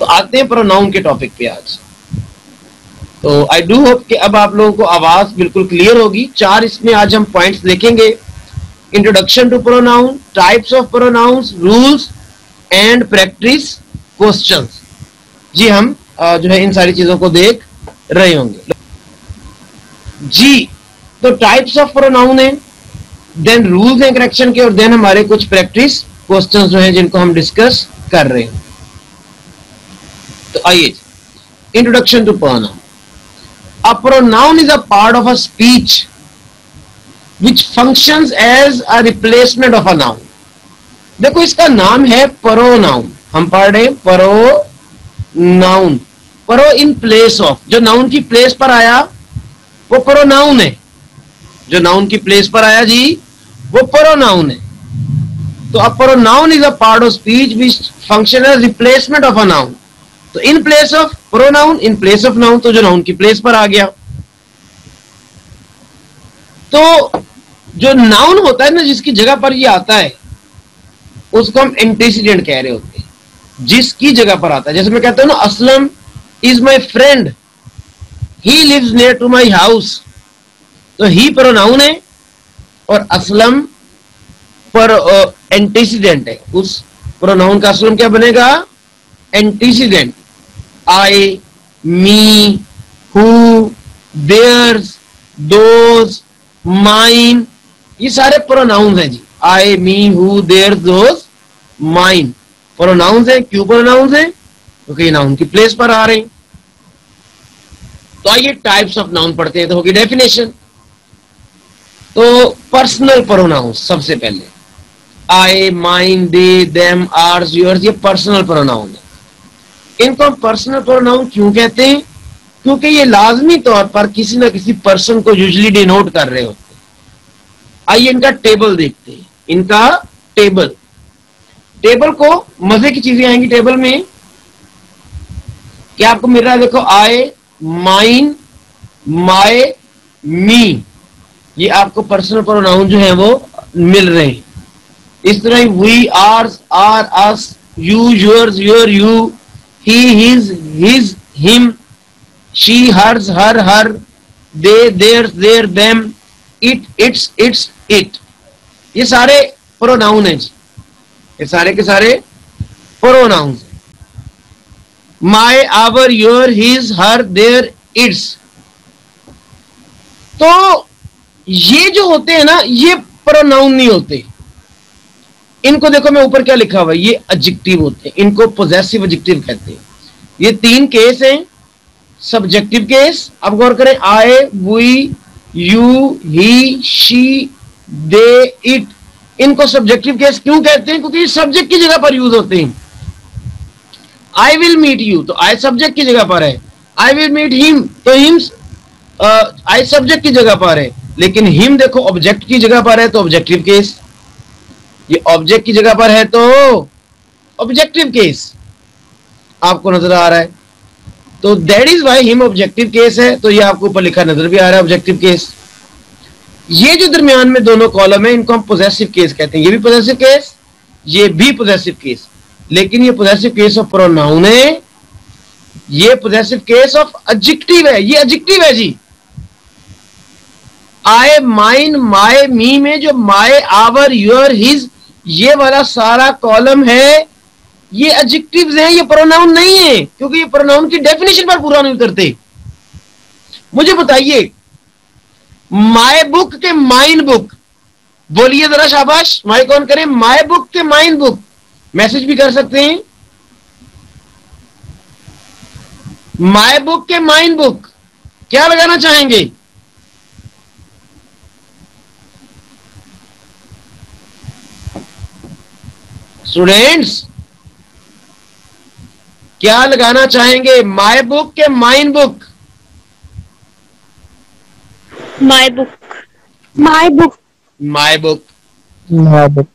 आते हैं प्रोनाउन के टॉपिक पे आज। तो आई डू होप कि अब आप लोगों को आवाज बिल्कुल क्लियर होगी। 4 इसमें आज हम पॉइंट्स देखेंगे। Introduction to pronoun, types of pronouns, rules and practice questions. जी हम जो है इन सारी चीजों को देख रहे होंगे। जी तो टाइप्स ऑफ प्रोनाउन है, देन रूल्स हैं करेक्शन के, और देन हमारे कुछ प्रैक्टिस क्वेश्चंस जो हैं जिनको हम डिस्कस कर रहे हैं। तो आइए, introduction to pronoun. A pronoun is a part of a speech which functions as a replacement of a noun। देखो इसका नाम है प्रोनाउन, हम पढ़ रहे हैं pronoun. Pro in place of, जो नाउन की प्लेस पर आया वो प्रोनाउन है। जो नाउन की प्लेस पर आया जी वो प्रोनाउन है। तो a pronoun is a part of speech which function as replacement of a noun। तो in place of pronoun, in place of noun, तो जो नाउन की प्लेस पर आ गया। तो जो नाउन होता है ना, जिसकी जगह पर ये आता है उसको हम एंटीसीडेंट कह रहे होते हैं, जिसकी जगह पर आता है। जैसे मैं कहता हूं ना, Aslam is my friend, he lives near to my house. तो ही प्रोनाउन है और असलम पर एंटीसीडेंट है। उस प्रोनाउन का असलम क्या बनेगा? Antecedent. I, me, who, theirs, those, mine, ये सारे प्रोनाउंस हैं जी। I, me, who, their, those, mine pronouns हैं। क्यों प्रोनाउंस हैं? क्योंकि नाउन की प्लेस पर आ रहे हैं। तो आइए टाइप्स ऑफ नाउन पढ़ते हैं। तो होगी डेफिनेशन। तो पर्सनल प्रोनाउंस सबसे पहले, I, mine, they, them, ours, yours, ये पर्सनल प्रोनाउन है। इनको हम पर्सनल प्रोनाउन क्यों कहते हैं? क्योंकि ये लाजमी तौर पर किसी ना किसी पर्सन को यूजुअली डिनोट कर रहे होते हैं। आइए इनका टेबल देखते हैं। इनका टेबल, टेबल को मजे की चीजें आएंगी टेबल में। क्या आपको मिल रहा है? देखो, आई, माइन, माय, मी, ये आपको पर्सनल प्रोनाउन जो है वो मिल रहे हैं। इस तरह we, ours, our, us, you, yours, your, you, he, his, him, she, hers, her, they, their, their, them, it, its, it, ये सारे प्रोनाउन हैं जी। ये सारे के सारे प्रोनाउन हैं। My, our, your, his, her, their, its. तो ये जो होते हैं ना, ये प्रोनाउन नहीं होते। इनको देखो, मैं ऊपर क्या लिखा हुआ है, ये एडजेक्टिव होते हैं। इनको पोजेसिव एडजेक्टिव कहते हैं। ये 3 केस हैं। सब्जेक्टिव केस, अब गौर करें, I, we, you, he, she, they, it, इनको सब्जेक्टिव केस क्यों कहते हैं? क्योंकि सब्जेक्ट की जगह पर यूज होते हैं। आई विल मीट यू, तो आई सब्जेक्ट की जगह पर है। आई विल मीट हिम, तो हिम आई सब्जेक्ट की जगह पर है। लेकिन हिम देखो ऑब्जेक्ट की जगह पर है, तो ऑब्जेक्टिव केस। ये ऑब्जेक्ट की जगह पर है तो ऑब्जेक्टिव केस आपको नजर आ रहा है। तो that is why him objective case है। तो ये आपको ऊपर लिखा नजर भी आ रहा है, ऑब्जेक्टिव केस। ये जो दरमियान में दोनों कॉलम है, इनको हम पोजेसिव केस कहते हैं। ये भी पोजेसिव केस, ये भी पोजेसिव केस। लेकिन ये पोजेसिव केस ऑफ प्रोनाउन है, ये पोजेसिव केस ऑफ एडजेक्टिव है। ये एडजेक्टिव है जी। आई, माइन, माय, मी में जो माय, आवर, योर, हिज, ये वाला सारा कॉलम है, ये एडजेक्टिव्स हैं, ये प्रोनाउन नहीं है। क्योंकि ये प्रोनाउन की डेफिनेशन पर पूरा नहीं उतरते। मुझे बताइए, माय बुक के माइन बुक, बोलिए जरा, शाबाश, माइक ऑन करें। माय बुक के माइन बुक, मैसेज भी कर सकते हैं। माय बुक के माइन बुक, क्या लगाना चाहेंगे? स्टूडेंट्स क्या लगाना चाहेंगे? माय बुक के mine book? My book, my book, my book, my book,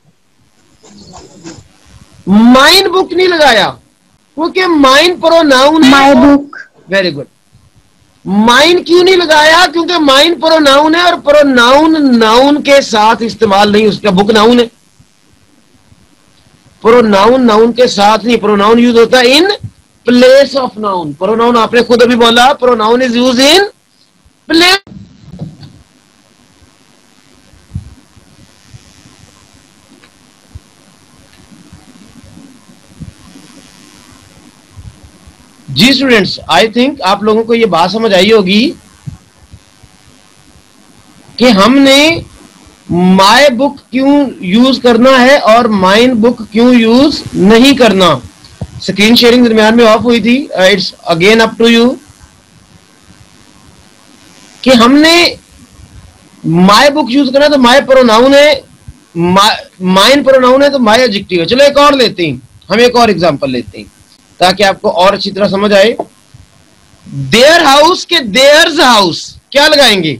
mine book नहीं लगाया क्योंकि माइन प्रोनाउन है। My book, very good. Mine क्यों नहीं लगाया? क्योंकि माइन प्रोनाउन है और प्रोनाउन नाउन के साथ इस्तेमाल नहीं, उसका बुक नाउन है। प्रोनाउन नाउन के साथ नहीं, प्रोनाउन यूज होता है in place of noun. Pronoun आपने खुद अभी बोला, pronoun is use in place. जी स्टूडेंट्स, आई थिंक आप लोगों को ये बात समझ आई होगी कि हमने माय बुक क्यों यूज करना है और माइन बुक क्यों यूज नहीं करना। स्क्रीन शेयरिंग दरमियान में ऑफ हुई थी, it's again up to you कि हमने माय बुक यूज करना तो माय प्रोनाउन है, माइन प्रोनाउन है तो माय एडजेक्टिव है। चलो एक और लेते हैं, हम एक और एग्जांपल लेते हैं ताकि आपको और अच्छी तरह समझ आए। देयर हाउस के देयर्स हाउस क्या लगाएंगे?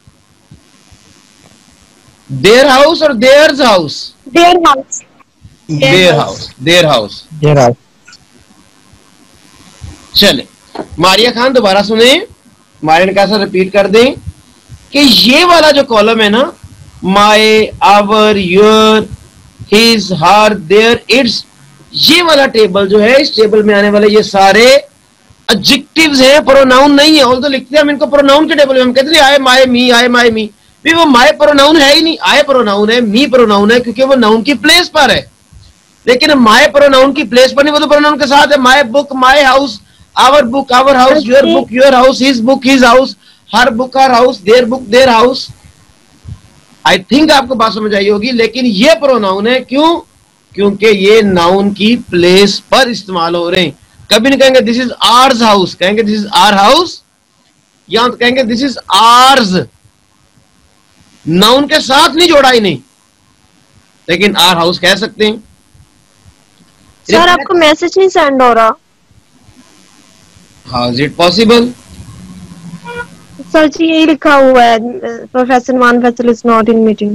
देयर हाउस और theirs house? Their house. Their house, their house, their house. चले मारिया खान दोबारा सुने, मारिया ने कैसा रिपीट कर दें कि ये वाला जो कॉलम है ना, my, our, your, his, her, their, its, ये वाला टेबल जो है, इस टेबल में आने वाले ये सारे एडजेक्टिव्स हैं, प्रोनाउन नहीं है। और तो लिखते हैं हम इनको प्रोनाउन के टेबल में, हम कहते हैं आए माय मी, आए माय मी, भी वो माय प्रोनाउन है ही नहीं, आए प्रोनाउन है, मी प्रोनाउन है, क्योंकि वो नाउन की प्लेस पर है। लेकिन माय प्रोनाउन की प्लेस पर नहीं, वो तो प्रोनाउन के साथ है। My book, my house, our book, our house, your book, your house, his book, his house, her book, her house, their book, their house. I think आपको बात समझ आई होगी। लेकिन ये प्रोनाउन है, क्यों? क्योंकि ये नाउन की प्लेस पर इस्तेमाल हो रहे हैं। कभी नहीं कहेंगे दिस इज आर्स हाउस, कहेंगे दिस इज आर हाउस, या तो कहेंगे दिस इज आर्स, नाउन के साथ नहीं जोड़ा ही नहीं, लेकिन आर हाउस कह सकते हैं। सर आपको मैसेज नहीं सेंड हो रहा? How is it possible? Sir ji यही लिखा हुआ है, प्रोफेसर मान Faisal is not in meeting.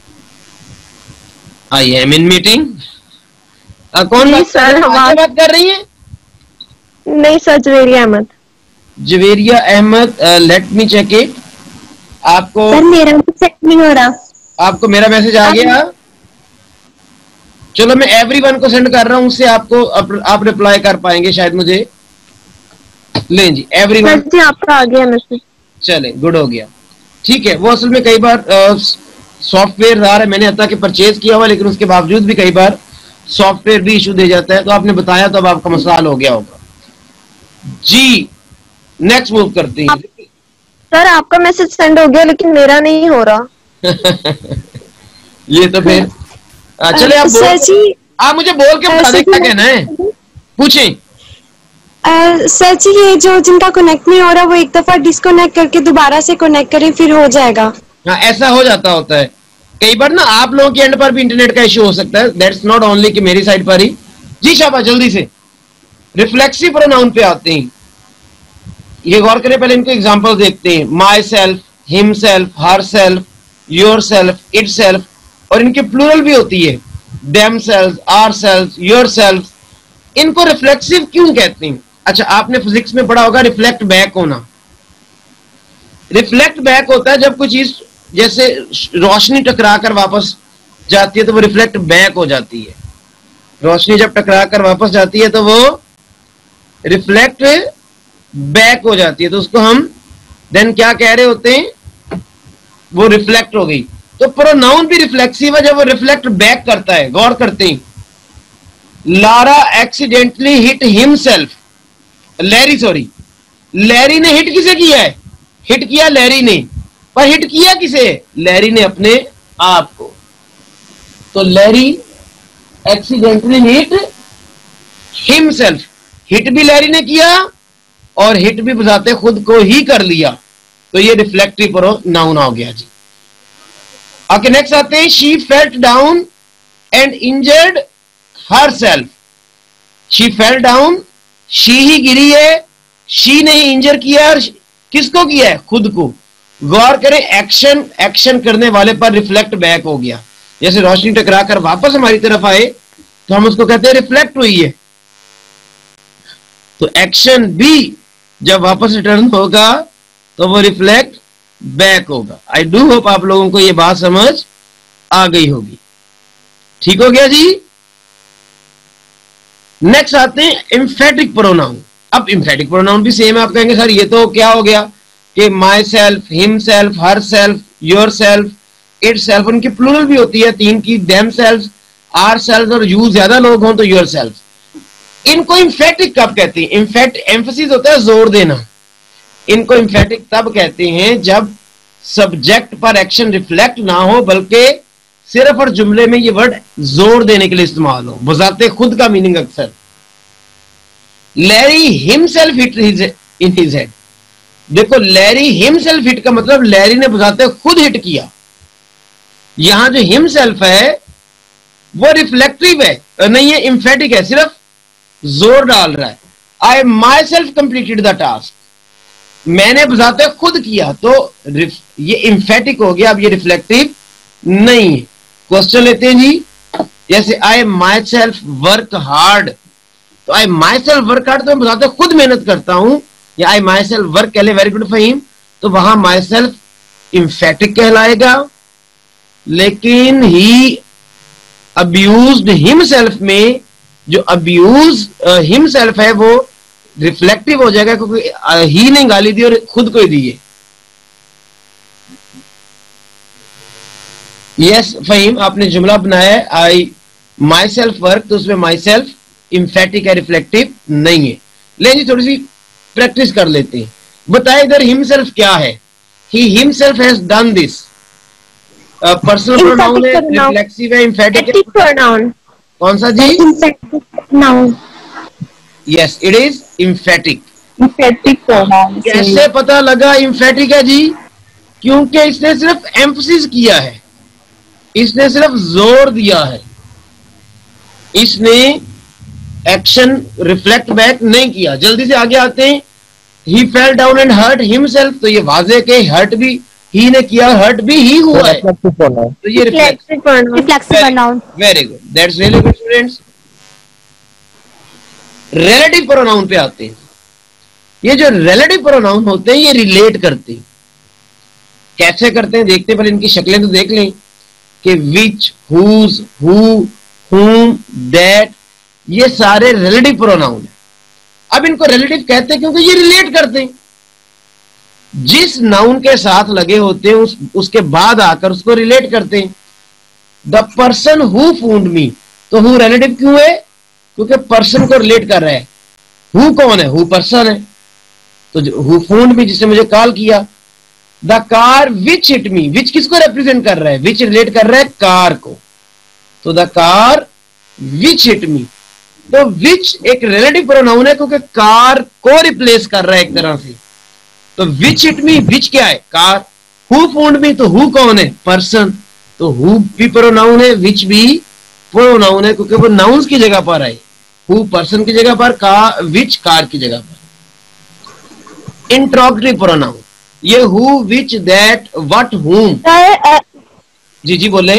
I am in meeting. कौन बात कर रही है? नहीं sir, Javeria Ahmed. Javeria Ahmed, let me check it. आपको सर मेरा चेक नहीं हो रहा। आपको मेरा मैसेज आ गया? चलो मैं एवरीवन को सेंड कर रहा हूं, उससे आपको आप रिप्लाई कर पाएंगे शायद मुझे। ले जी एवरीवन। सर जी आपका आ गया मैसेज। चले, गुड हो गया। ठीक है, वो असल में कई बार सॉफ्टवेयर आ रहा है, मैंने अब तक परचेज किया हुआ, लेकिन उसके बावजूद भी कई बार सॉफ्टवेयर भी इशू दे जाता है। तो आपने बताया तो अब आपका मसला हल हो गया होगा जी। नेक्स्ट मूव करते हैं। सर आपका मैसेज सेंड हो गया लेकिन मेरा नहीं हो रहा। ये तो फिर चले आप सर जी, आप मुझे बोल के बता दें क्या कहना है, पूछें। सर जी ये जो जिनका कनेक्ट नहीं हो रहा वो एक दफा डिस्कनेक्ट करके दोबारा से कनेक्ट करें, फिर हो जाएगा। हाँ ऐसा हो जाता होता है कई बार ना, आप लोगों के एंड पर भी इंटरनेट का इश्यू हो सकता है, दैट्स नॉट ओनली कि मेरी साइड पर ही। जी शाबाश, जल्दी से रिफ्लेक्सिव प्रोनाउन पे आते हैं। ये गौर करें, पहले इनको एग्जांपल देखते हैं। Myself, himself, herself, yourself, itself, और इनके प्लूरल भी होती है, themself, ourself, yourself. इनको रिफ्लेक्सिव क्यों कहते हैं? अच्छा आपने फिजिक्स में पढ़ा होगा रिफ्लेक्ट बैक होना। रिफ्लेक्ट बैक होता है जब कोई चीज जैसे रोशनी टकरा कर वापस जाती है तो वो रिफ्लेक्ट बैक हो जाती है। रोशनी जब टकरा कर वापस जाती है तो वो रिफ्लेक्ट बैक हो जाती है, तो उसको हम देन क्या कह रहे होते हैं? वो रिफ्लेक्ट हो गई। तो प्रोनाउन भी रिफ्लेक्सिव है जब वो रिफ्लेक्ट बैक करता है। गौर करते हैं, Lara accidentally hit himself, Larry ने हिट किसे किया है? हिट किया लैरी ने, पर हिट किया किसे? लैरी ने अपने आप को। तो Larry accidentally hit himself, hit भी लैरी ने किया और हिट भी बजाते खुद को ही कर लिया, तो ये रिफ्लेक्टिव प्रोनाउन हो गया जी। ओके नेक्स्ट आते हैं। She felt down and injured herself. She fell down, she ही गिरी है, शी ने ही इंजर किया, और किसको किया है? खुद को। गौर करें, एक्शन करने वाले पर रिफ्लेक्ट बैक हो गया। जैसे रोशनी टकरा कर वापस हमारी तरफ आए तो हम उसको कहते हैं रिफ्लेक्ट हुई है। तो एक्शन भी जब वापस रिटर्न होगा तो वो रिफ्लेक्ट बैक होगा। आई डू होप आप लोगों को ये बात समझ आ गई होगी। ठीक हो गया जी? नेक्स्ट आते हैं एम्फेटिक प्रोनाउन। अब एम्फेटिक प्रोनाउन भी सेम है। आप कहेंगे सर ये तो क्या हो गया कि myself, himself, herself, yourself, itself, उनकी प्लूरल भी होती है तीन की, देम सेल्फ, आर सेल्फ, और यू ज्यादा लोग हों तो योर सेल्फ। इनको एम्फेटिक कब कहते हैं? इनफैक्ट एम्फेसिस होता है जोर देना। इनको एम्फेटिक तब कहते हैं जब सब्जेक्ट पर एक्शन रिफ्लेक्ट ना हो बल्कि सिर्फ और जुमले में ये वर्ड जोर देने के लिए इस्तेमाल हो, बजाते खुद का मीनिंग अक्सर। Larry himself hit in his head. देखो लैरी हिमसेल्फ हिट का मतलब लैरी ने बजाते खुद हिट किया। यहां जो हिमसेल्फ है वो रिफ्लेक्टिव है, नहीं है एम्फेटिक है, सिर्फ जोर डाल रहा है। I myself completed the task, मैंने बजाते खुद किया, तो ये एम्फेटिक हो गया। अब ये रिफ्लेक्टिव नहीं है। क्वेश्चन लेते हैं जी, जैसे I myself work hard, तो I myself work hard तो मैं बजाते खुद मेहनत करता हूं, या आई माई सेल्फ वर्क कह ले, वेरी गुड फहीम, तो वहां माई सेल्फ एम्फेटिक कहलाएगा। लेकिन ही अब्यूज्ड हिमसेल्फ में जो अब्यूज हिमसेल्फ है वो रिफ्लेक्टिव हो जाएगा, क्योंकि ही ने गाली दी और खुद को ही दी है। यस फहीम, आपने जुमला बनाया है आई माई सेल्फ वर्क, तो उसमें माई सेल्फ इम्फेटिक है, रिफ्लेक्टिव नहीं है। लेकिन थोड़ी सी प्रैक्टिस कर लेते हैं। बताए इधर हिमसेल्फ क्या है? He himself has done this. Personal pronoun है, रिफ्लेक्सिव है, इम्फेटिक है, प्रोनाउन कौन सा जी? Noun. Yes it is emphatic. Emphatic pronoun. कैसे पता लगा इम्फेटिक है जी? क्योंकि इसने सिर्फ एम्फसिस किया है, इसने सिर्फ जोर दिया है, इसने एक्शन रिफ्लेक्ट बैक नहीं किया। जल्दी से आगे आते हैं। He fell down and hurt himself, तो ये वाजे के हर्ट भी ही ने किया, हर्ट भी ही हुआ है, तो ये reflexive pronoun. Very good, that's really good students. Relative pronoun पे आते हैं। ये जो रिलेटिव प्रोनाउन होते हैं ये रिलेट करते हैं। कैसे करते हैं देखते हैं, पर इनकी शक्लें तो देख लें कि which, whose, who, whom, that, ये सारे रिलेटिव प्रोनाउन है। अब इनको रिलेटिव कहते हैं क्योंकि ये रिलेट करते हैं। जिस नाउन के साथ लगे होते हैं उसके बाद आकर उसको रिलेट करते हैं। The person who found me, तो हु रिलेटिव क्यों है? क्योंकि पर्सन को रिलेट कर रहा है। हु कौन है? हु पर्सन है, तो हु फूंड मी जिसने मुझे कॉल किया। The car which hit me, which किसको रिप्रेजेंट कर रहा है? विच रिलेट कर रहा है कार को, तो the car which hit me. तो विच एक रिलेटिव प्रोनाउन है क्योंकि कार को रिप्लेस कर रहा है एक तरह से। तो विच हिट मी, विच क्या है? कार। हु फूंड मी, तो हु कौन है? पर्सन, तो हु भी प्रोनाउन है, विच भी प्रोनाउन है क्योंकि वो नाउन्स की जगह पर आए। हु पर्सन की जगह पर, विच कार की जगह पर। इंट्रोगेटिव प्रोनाउन, ये who, which, that, what, whom. जी जी बोले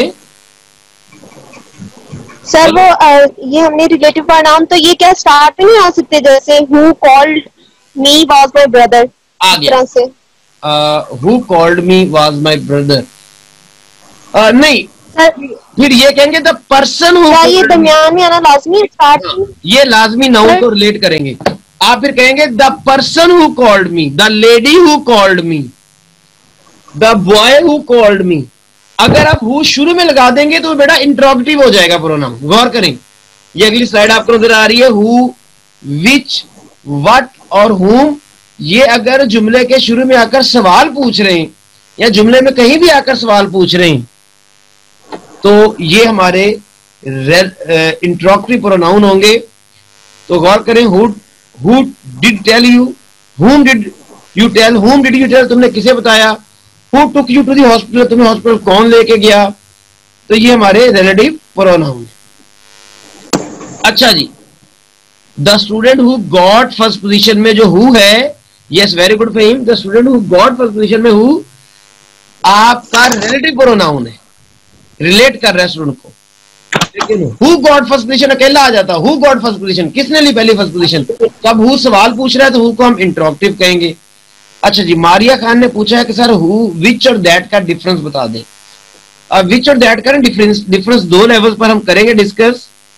सर। वो ये हमने रिलेटिव प्रोनाउन, तो ये क्या स्टार्ट में नहीं आ सकते? जैसे who called me was my brother, आ गया से who called me was my brother. नहीं सर, फिर ये कहेंगे द पर्सन हु, ये दरमियान में आना लाजमी है, स्टार्ट ये लाजमी नाउन को रिलेट करेंगे। आप फिर कहेंगे the person who called me, the lady who called me, the boy who called me. अगर आप हु शुरू में लगा देंगे तो बेटा इंट्रोगेटिव हो जाएगा प्रोनाउन। गौर करें, ये अगली स्लाइड आपको नजर आ रही है। हु, विच, व्हाट और हुम, ये अगर जुमले के शुरू में आकर सवाल पूछ रहे हैं या जुमले में कहीं भी आकर सवाल पूछ रहे हैं तो ये हमारे इंट्रोगेटिव प्रोनाउन होंगे। तो गौर करें, who did tell you, whom did you tell, whom did you tell, तुमने किसे बताया। Who took you to the hospital, तुम्हें हॉस्पिटल कौन लेके गया। तो ये हमारे रिलेटिव प्रोनाउन। अच्छा जी, the student who got first position में जो हु है, yes very good Faheem, the student who got first position में हु आपका रिलेटिव प्रोनाउन है, रिलेट कर रहा है स्टूडेंट को। लेकिन हु गॉट फर्स्ट पोजीशन अकेला आ जाता। हु गॉट फर्स्ट पोजीशन, किसने ली पहली फर्स्ट पोजीशन। तो अब हु सवाल पूछ रहा है तो हु को हम इंट्रोगेटिव कहेंगे। अच्छा जी, मारिया खान ने पूछा है कि सर हु, विच और दैट का डिफरेंस बता दें। अब विच और दैट का डिफरेंस दो लेवल्स पर हम करेंगे डिस्कस।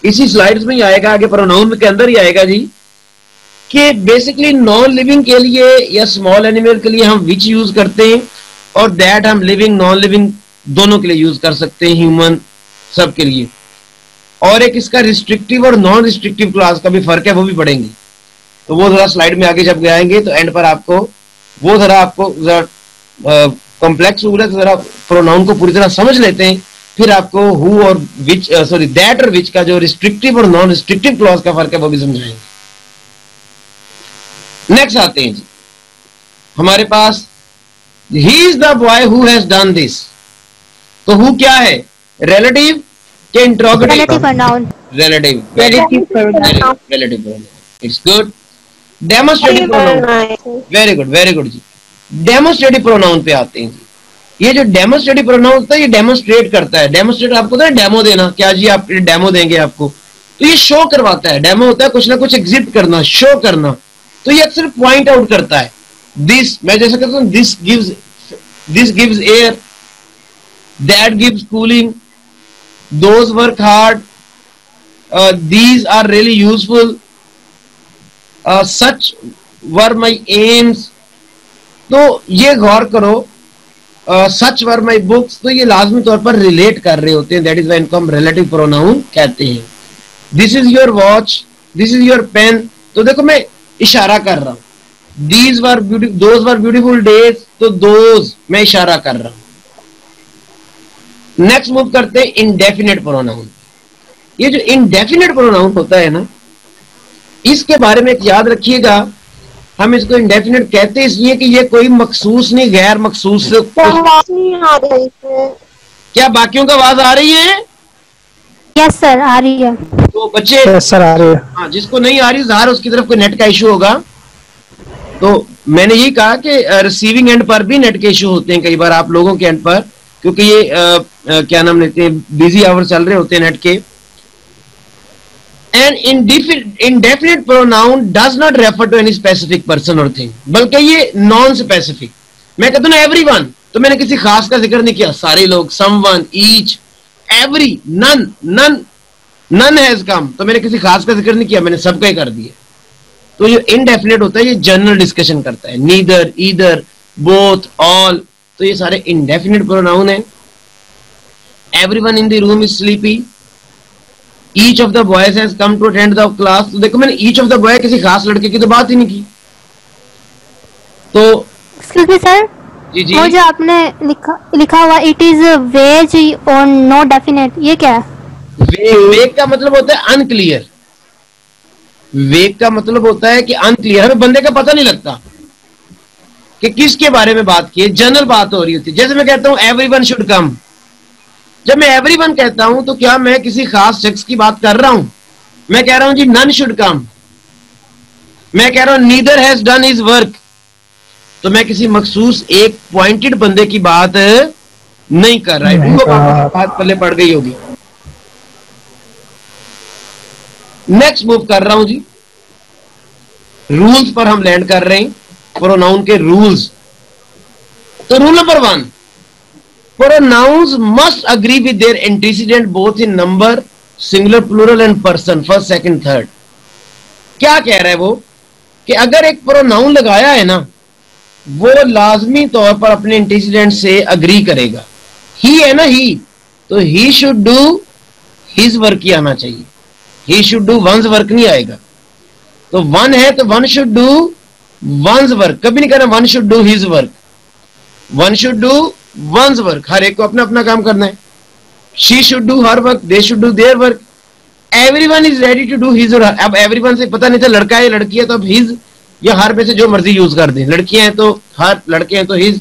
इसी स्लाइड्स में ही आएगा, आगे प्रोनाउन के अंदर ही आएगा जी, कि बेसिकली नॉन लिविंग के लिए या स्मॉल एनिमल के लिए हम विच यूज करते हैं, और दैट हम लिविंग नॉन लिविंग दोनों के लिए यूज कर सकते हैं, ह्यूमन सब के लिए। और एक इसका रिस्ट्रिक्टिव और नॉन रिस्ट्रिक्टिव क्लास का भी फर्क है, वो भी पढ़ेंगे। तो वो जरा स्लाइड में आगे जब आएंगे तो एंड पर आपको वो जरा आपको जरा कॉम्प्लेक्स रूल है, तो जरा प्रोनाउन को पूरी तरह समझ लेते हैं, फिर आपको हु और विच सॉरी दैट और विच का जो रिस्ट्रिक्टिव और नॉन रिस्ट्रिक्टिव क्लॉज का फर्क है वो भी समझाएंगे। नेक्स्ट आते हैं जी, हमारे पास he is the boy who has done this. तो हु क्या है, रिलेटिव के interrogative? relative pronoun. Relative Relative pronoun. Relative pronoun, it's good. Demonstrative pronoun, very good जी। डेमोस्ट्रेटिव प्रोनाउन पे आते हैं जी। ये जो डेमोस्ट्रेटिव प्रोनाउन होता है ये डेमोस्ट्रेट करता है। डेमोस्ट्रेट आपको पता है, डेमो देना, क्या जी आप डेमो देंगे आपको, तो ये शो करवाता है। डेमो होता है कुछ ना कुछ एग्जिबिट करना, शो करना, तो ये अक्सर पॉइंट आउट करता है। दिस, मैं जैसे कहता हूं this gives air, that gives cooling, those work hard, these are really useful, such were my aims. तो ये गौर करो, सच वर माई बुक्स, तो ये लाजमी तौर पर रिलेट कर रहे होते हैं, दैट इज व्हाई इनको हम रिलेटिव प्रोनाउन कहते हैं। This is your watch, this is your pen, तो देखो मैं इशारा कर रहा हूं। These were beautiful, those were beautiful days, तो those मैं इशारा कर रहा हूं। नेक्स्ट मूव करते हैं इंडेफिनेट प्रोनाउन। ये जो इंडेफिनेट प्रोनाउन होता है ना, इसके बारे में एक याद रखिएगा, हम इसको इंडेफिनेट कहते हैं इसलिए कि ये कोई मखसूस नहीं, गैर मखसूस। आवाज नहीं आ रही है। क्या बाकियों का आवाज आ रही है? यस सर, आ रही है। तो बच्चे यस सर आ रही है। हाँ, जिसको नहीं आ रही ज़ाहिर उसकी तरफ कोई नेट का इशू होगा। तो मैंने यही कहा कि रिसीविंग एंड पर भी नेट के इशू होते हैं कई बार आप लोगों के एंड पर, क्योंकि ये क्या नाम लेते हैं, बिजी आवर चल रहे होते हैं नेट के। And indefinite pronoun does not refer to any specific person और थिंग, बल्कि ये नॉन स्पेसिफिक। मैं कहता हूं ना एवरीवन, तो मैंने किसी खास का जिक्र नहीं किया, सारे लोग, someone, each, every, none has come, तो मैंने किसी खास का जिक्र नहीं किया, मैंने सबका ही कर दिया। तो जो इनडेफिनेट होता है ये जनरल डिस्कशन करता है, नीदर, ईदर, बोथ, ऑल, तो ये सारे इनडेफिनेट प्रोनाउन है। Everyone in the room is sleepy, each of the boys has come to attend the class. तो देखो मैंने ईच ऑफ द बॉय किसी खास लड़के की तो बात ही नहीं की। तो एक्सक्यूज मी सर, जी वो जो आपने लिखा हुआ इट इज वेज और नो डेफिनेट, ये क्या है? वेग का मतलब होता है अनक्लियर। वेग का मतलब होता है कि अनक्लियर, हमें बंदे का पता नहीं लगता कि किसके बारे में बात की है, जनरल बात हो रही होती है। जैसे मैं कहता हूं एवरीवन शुड कम, जब मैं एवरीवन कहता हूं तो क्या मैं किसी खास शख्स की बात कर रहा हूं? मैं कह रहा हूं जी नन शुड कम, मैं कह रहा हूं neither has done his work, तो मैं किसी मखसूस एक पॉइंटेड बंदे की बात नहीं कर रहा है, बात पल्ले पड़ गई होगी। नेक्स्ट मूव कर रहा हूं जी, रूल्स पर हम लैंड कर रहे हैं, प्रोनाउन के रूल्स। तो rule number 1, pronouns must agree with their antecedent both in number, singular, plural and person, first, second, third. क्या कह रहा है वो, कि अगर एक प्रोनाउन लगाया है ना, वो लाजमी तौर पर अपने एंटीसीडेंट से अग्री करेगा। ही है ना, ही, तो he should do his work he आना चाहिए, he should do one's work नहीं आएगा। तो one है तो one should do one's work, कभी नहीं कहना one should do his work, one should do one's work। हर एक को अपना अपना काम करना है। she should do her work, they should do their work, everyone is ready to do his or her। अब everyone से पता नहीं था लड़का है लड़की है, तो अब his या हर में से जो मर्जी यूज कर दें, लड़कियां हैं तो हर, लड़के हैं तो his।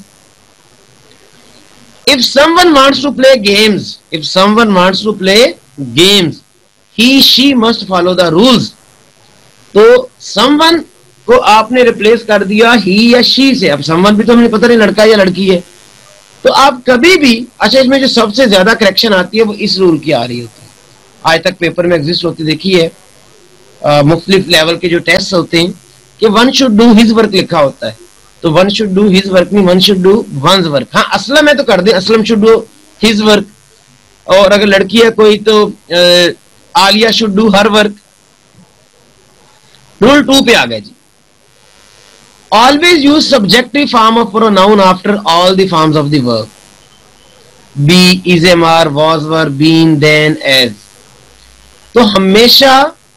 if someone wants to play games, if someone wants to play games, he she must follow the rules। तो someone को आपने रिप्लेस कर दिया he या she से। अब someone भी तो हमें पता नहीं लड़का या लड़की है, तो आप कभी भी, अच्छा इसमें जो सबसे ज्यादा करेक्शन आती है वो इस रूल की आ रही होती है, आज तक पेपर में एग्जिस्ट होती देखी है, मुख्तलिफ लेवल के जो टेस्ट होते हैं कि one should do his work लिखा होता है, तो one should do his work नहीं, one should do one's work. हाँ असलम है तो कर दे, Aslam should do his work. और अगर लड़की है कोई तो Alia should do her work. Rule 2 पे आ गए जी। Always use subjective form of pronoun after all the forms of the verb. Be, is, am, are, was, were, been, than, as. तो हमेशा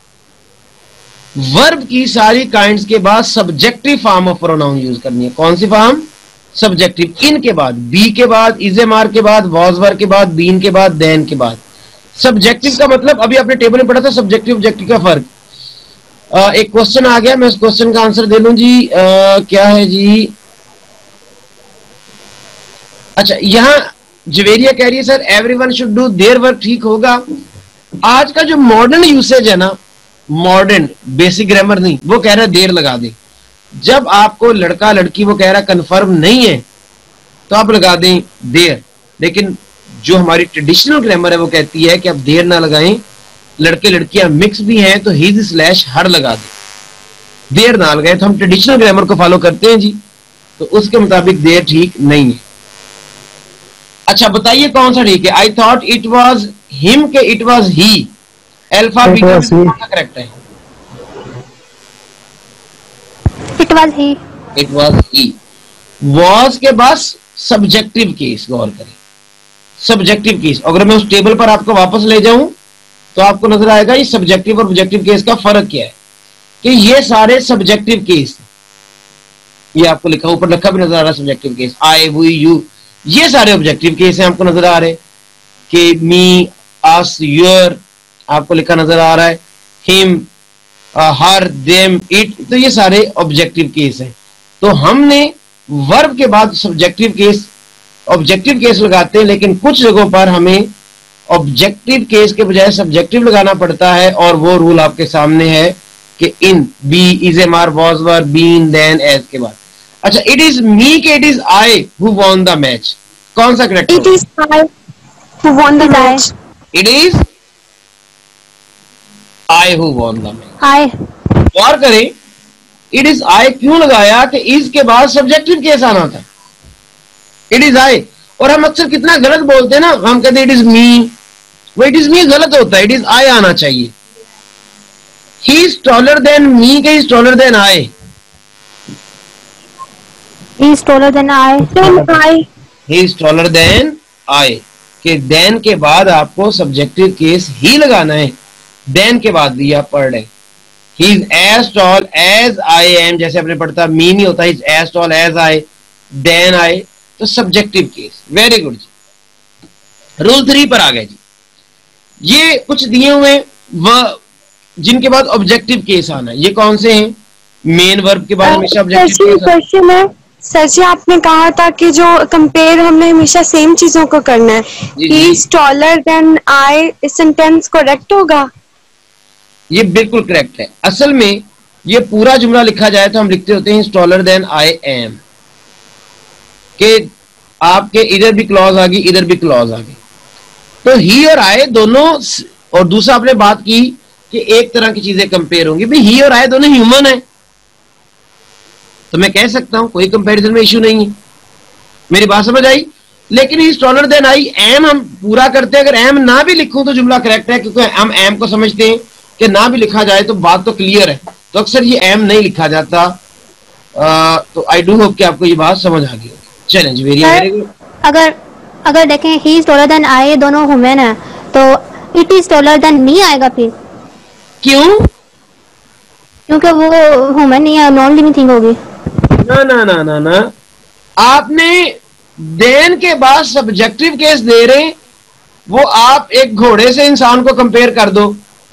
वर्ब की सारी काइंड्स के बाद subjective form of pronoun use करनी है। कौन सी फॉर्म? सब्जेक्टिव। इन के बाद, बी के बाद, इज, एम, आर के बाद, वॉज, वर के बाद, बीन के बाद, देन के बाद। सब्जेक्टिव का मतलब अभी आपने टेबल में पढ़ा था सब्जेक्टिव ऑब्जेक्टिव का फर्क। एक क्वेश्चन आ गया, मैं उस क्वेश्चन का आंसर दे लूं जी। क्या है जी? अच्छा, यहां जवेरिया कह रही है sir everyone should do their work. ठीक होगा। आज का जो मॉडर्न यूसेज है ना, मॉडर्न बेसिक ग्रामर नहीं, वो कह रहा है देर लगा दे। जब आपको लड़का लड़की वो कह रहा कंफर्म नहीं है तो आप लगा दें देर। लेकिन जो हमारी ट्रेडिशनल ग्रामर है वो कहती है कि आप देर ना लगाएं, लड़के लड़कियां मिक्स भी हैं तो हिज स्लैश हर लगा दें, देर ना लगाएं। तो हम ट्रेडिशनल ग्रामर को फॉलो करते हैं जी, तो उसके मुताबिक देर ठीक नहीं है। अच्छा बताइए कौन सा ठीक है? I thought it was him के it was he. Alpha beta कौन सा करेक्ट है? It was he. It was he. Was के बाद सब्जेक्टिव केस, गौर करें सब्जेक्टिव केस। अगर मैं उस टेबल पर आपको वापस ले जाऊं तो आपको नजर आएगा ये सब्जेक्टिव और ऑब्जेक्टिव केस का फर्क क्या है, कि ये सारे सब्जेक्टिव केस, ये आपको लिखा ऊपर लिखा भी नजर आ रहा है subjective case. I, we, you, ये सारे ऑब्जेक्टिव केस हैं, आपको नजर आ रहे हैं कि मी, अस, योर, आपको लिखा नजर आ रहा है हिम, हर, देम, इट। तो ये सारे ऑब्जेक्टिव केस हैं। तो हमने वर्ब के बाद सब्जेक्टिव केस ऑब्जेक्टिव केस लगाते हैं, लेकिन कुछ जगहों पर हमें ऑब्जेक्टिव केस के बजाय सब्जेक्टिव लगाना पड़ता है, और वो रूल आपके सामने है कि इन, be, is, am, are, was, were, been, than, as के बाद। अच्छा, इट इज मी के it is I who won the match, कौन सा correct? It is I who won the match. It is I who won the match. I. गौर करें, it is आई क्यों लगाया कि इज के बाद सब्जेक्टिव केस आना था। It is I. और हम अक्सर कितना गलत बोलते हैं ना, हम कहते हैं इट इज मी, वो इट इज मी गलत होता है, इट इज आई आना चाहिए। He is taller than me के is taller than I. He is taller than I. He is taller than I के देन के बाद आपको सब्जेक्टिव केस ही लगाना है। देन के बाद भी आप पढ़ रहे, he is as tall as I am, जैसे आपने पढ़ता मी नहीं होता, he is as tall as I, than I, तो सब्जेक्टिव केस। वेरी गुड जी। रूल 3 पर आ गए जी। ये कुछ दिए हुए वह जिनके बाद ऑब्जेक्टिव केस आना है, ये कौन से हैं? मेन वर्ब के बाद हमेशा ऑब्जेक्टिव केस। क्वेश्चन है सर जी, आपने कहा था कि जो कंपेयर हमने हमेशा सेम चीजों को करना है। He is taller than I, इस सेंटेंस करेक्ट होगा? ये बिल्कुल करेक्ट है। असल में ये पूरा जुमला लिखा जाए तो हम लिखते होते हैं टॉलर देन आई एम, कि आपके इधर भी क्लॉज आ गई, इधर भी क्लॉज आ गई। तो ही और आई दोनों, और दूसरा आपने बात की कि एक तरह की चीजें कंपेयर होंगी। भाई ही और आई दोनों ह्यूमन है, तो मैं कह सकता हूं कोई कंपैरिजन में इश्यू नहीं है। मेरी बात समझ आई? लेकिन he is taller than I am हम पूरा करते हैं। अगर एम ना भी लिखूं तो जुमला करेक्ट है, क्योंकि हम एम को समझते हैं कि ना भी लिखा जाए तो बात तो क्लियर है। तो अक्सर ये एम नहीं लिखा जाता। तो आई डू होप कि आपको ये बात समझ आ गई होगी। चलें जी, वेरी गुड। अगर देखें he is taller than I दोनों ह्यूमन है, तो it is taller than me आएगा फिर। क्यों? क्योंकि वो ह्यूमन नहीं है, नॉन लिविंग थिंग होगी। ना ना ना ना ना, आपने देन के बाद सब्जेक्टिव केस दे रहे, वो आप एक घोड़े से इंसान को कंपेयर कर दो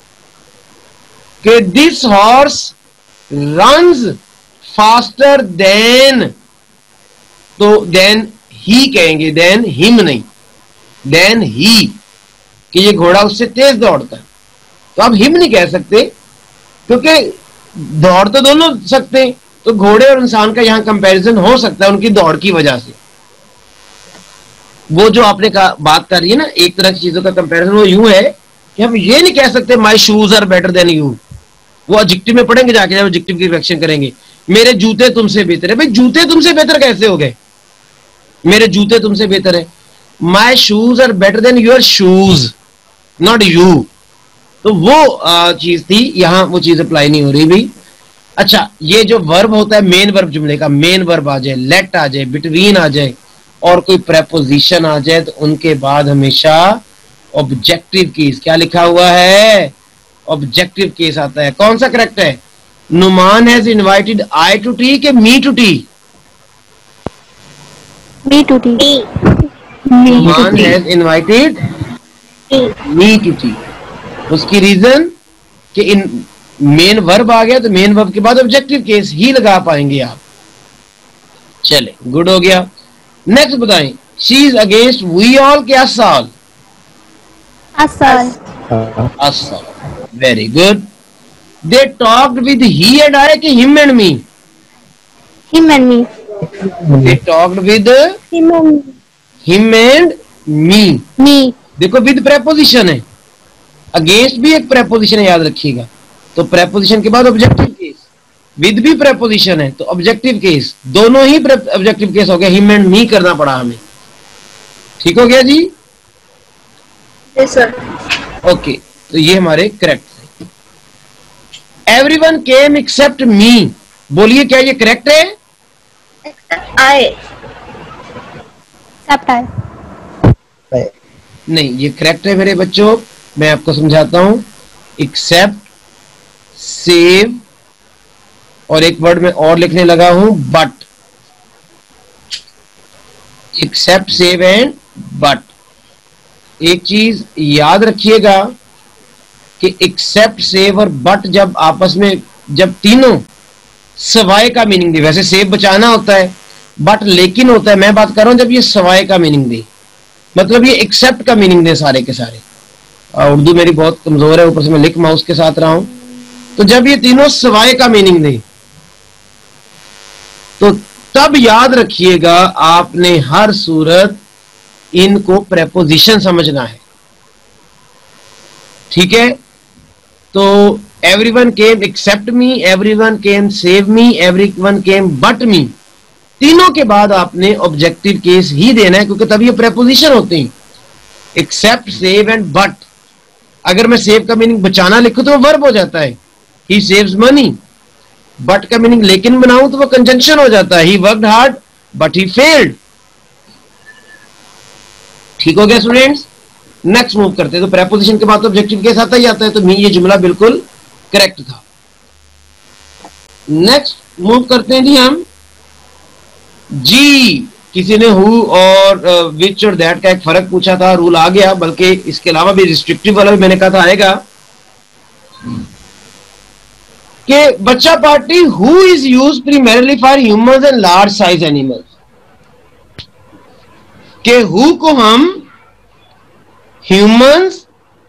कि this horse runs faster than, तो देन ही कहेंगे, देन हिम नहीं, देन ही, कि ये घोड़ा उससे तेज दौड़ता है। तो आप हिम नहीं कह सकते, क्योंकि दौड़ तो दोनों सकते हैं। तो घोड़े और इंसान का यहां कंपैरिजन हो सकता है उनकी दौड़ की वजह से। वो जो आपने कहा बात कर रही है ना एक तरह की चीजों का कंपैरिजन, वो यूं है कि हम ये नहीं कह सकते my shoes are better than you. वो एडजेक्टिव में पढ़ेंगे जाके, जब एडजेक्टिव की करेक्शन करेंगे, मेरे जूते तुमसे बेहतर है। भाई जूते तुमसे बेहतर कैसे हो गए? मेरे जूते तुमसे बेहतर है। My shoes are better than your shoes, not you. तो वो चीज थी, यहाँ वो चीज अप्लाई नहीं हो रही भी। अच्छा, ये जो वर्ब होता है मेन वर्ब जुमले का, मेन वर्ब आ जाए, लेट आ जाए, बिटवीन आ जाए और कोई प्रेपोजिशन आ जाए तो उनके बाद हमेशा ऑब्जेक्टिव केस, क्या लिखा हुआ है, ऑब्जेक्टिव केस आता है। कौन सा करेक्ट है? Numan has invited I to tea के me to tea? Me to tea. Numan has invited me to tea. उसकी रीजन कि इन मेन वर्ब आ गया तो मेन वर्ब के बाद ऑब्जेक्टिव केस ही लगा पाएंगे आप। चले, गुड हो गया। नेक्स्ट बताएं, she is against we all क्या साल? असल। Very good. They talked with he and I कि him and me? Him and me. They talked with him and me. देखो विद प्रेपोजिशन है, अगेंस्ट भी एक प्रेपोजिशन है, याद रखिएगा। तो प्रेपोजिशन के बाद ऑब्जेक्टिव केस, विद भी प्रेपोजिशन है तो ऑब्जेक्टिव केस, दोनों ही ऑब्जेक्टिव केस हो गया, हिम एंड मी करना पड़ा हमें। ठीक हो गया जी? Yes sir. ओके, तो ये हमारे करेक्ट थे। एवरीवन केम एक्सेप्ट मी, बोलिए क्या ये करेक्ट है? आई। नहीं, ये करेक्ट है मेरे बच्चों। मैं आपको समझाता हूं। एक्सेप्ट, सेव और एक वर्ड में और लिखने लगा हूं, but. Except, save and but. एक चीज याद रखिएगा कि एक्सेप्ट, सेव और बट जब आपस में, जब तीनों सवाए का मीनिंग दे, वैसे सेव बचाना होता है, बट लेकिन होता है, मैं बात कर रहा हूं जब ये सवाए का मीनिंग दे, मतलब ये एक्सेप्ट का मीनिंग दे सारे के सारे। उर्दू मेरी बहुत कमजोर है, ऊपर से मैं लिख माउस के साथ रहा हूं। तो जब ये तीनों सवाए का मीनिंग दे तो तब याद रखिएगा आपने हर सूरत इनको प्रेपोजिशन समझना है। ठीक है? तो everyone came except me, everyone came save me, everyone came but me, तीनों के बाद आपने ऑब्जेक्टिव केस ही देना है, क्योंकि तब ये प्रेपोजिशन होते हैं, एक्सेप्ट, सेव एंड बट। अगर मैं सेव का मीनिंग बचाना लिखूं तो वो वर्ब हो जाता है, ही सेव्स मनी। बट का मीनिंग लेकिन बनाऊं तो वो कंजंक्शन हो जाता है, he worked hard but he failed. ठीक हो गया स्टूडेंट्स? नेक्स्ट मूव करते हैं। तो प्रेपोजिशन के बाद तो ऑब्जेक्टिव केस आता ही आता है, तो ये जुमला बिल्कुल करेक्ट था। नेक्स्ट मूव करते हैं जी हम जी। किसी ने हु और विच और दैट का एक फर्क पूछा था, रूल आ गया, बल्कि इसके अलावा भी रिस्ट्रिक्टिव वाला भी मैंने कहा था आएगा कि बच्चा party who is use primarily for humans and large size animals. के हु को हम ह्यूमंस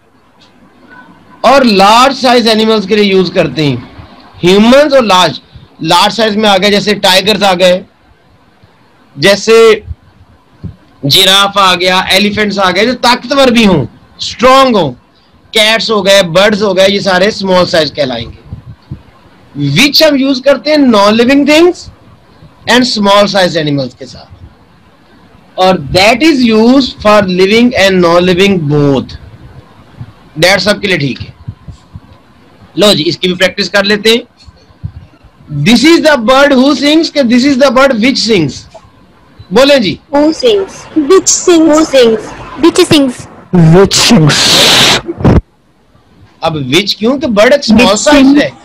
और लार्ज साइज एनिमल्स के लिए यूज करते हैं। ह्यूमंस और लार्ज साइज में आ गए, जैसे टाइगर्स आ गए, जैसे जिराफ आ गया, एलिफेंट्स आ गए जो ताकतवर भी हों, स्ट्रॉन्ग हों, कैट्स हो गए, बर्ड्स हो गए, ये सारे स्मॉल साइज कहलाएंगे। विच हम यूज करते हैं non living things and small size animals के साथ, और that is use for living and non living both. That सबके लिए ठीक है। लो जी, इसकी भी प्रैक्टिस कर लेते हैं। This is the bird who sings के this is the bird which sings? बोले जी। Who sings? Which sings? Who sings? Which sings? Which sings? अब विच क्यों? कि बर्ड एक स्मॉल साइज है,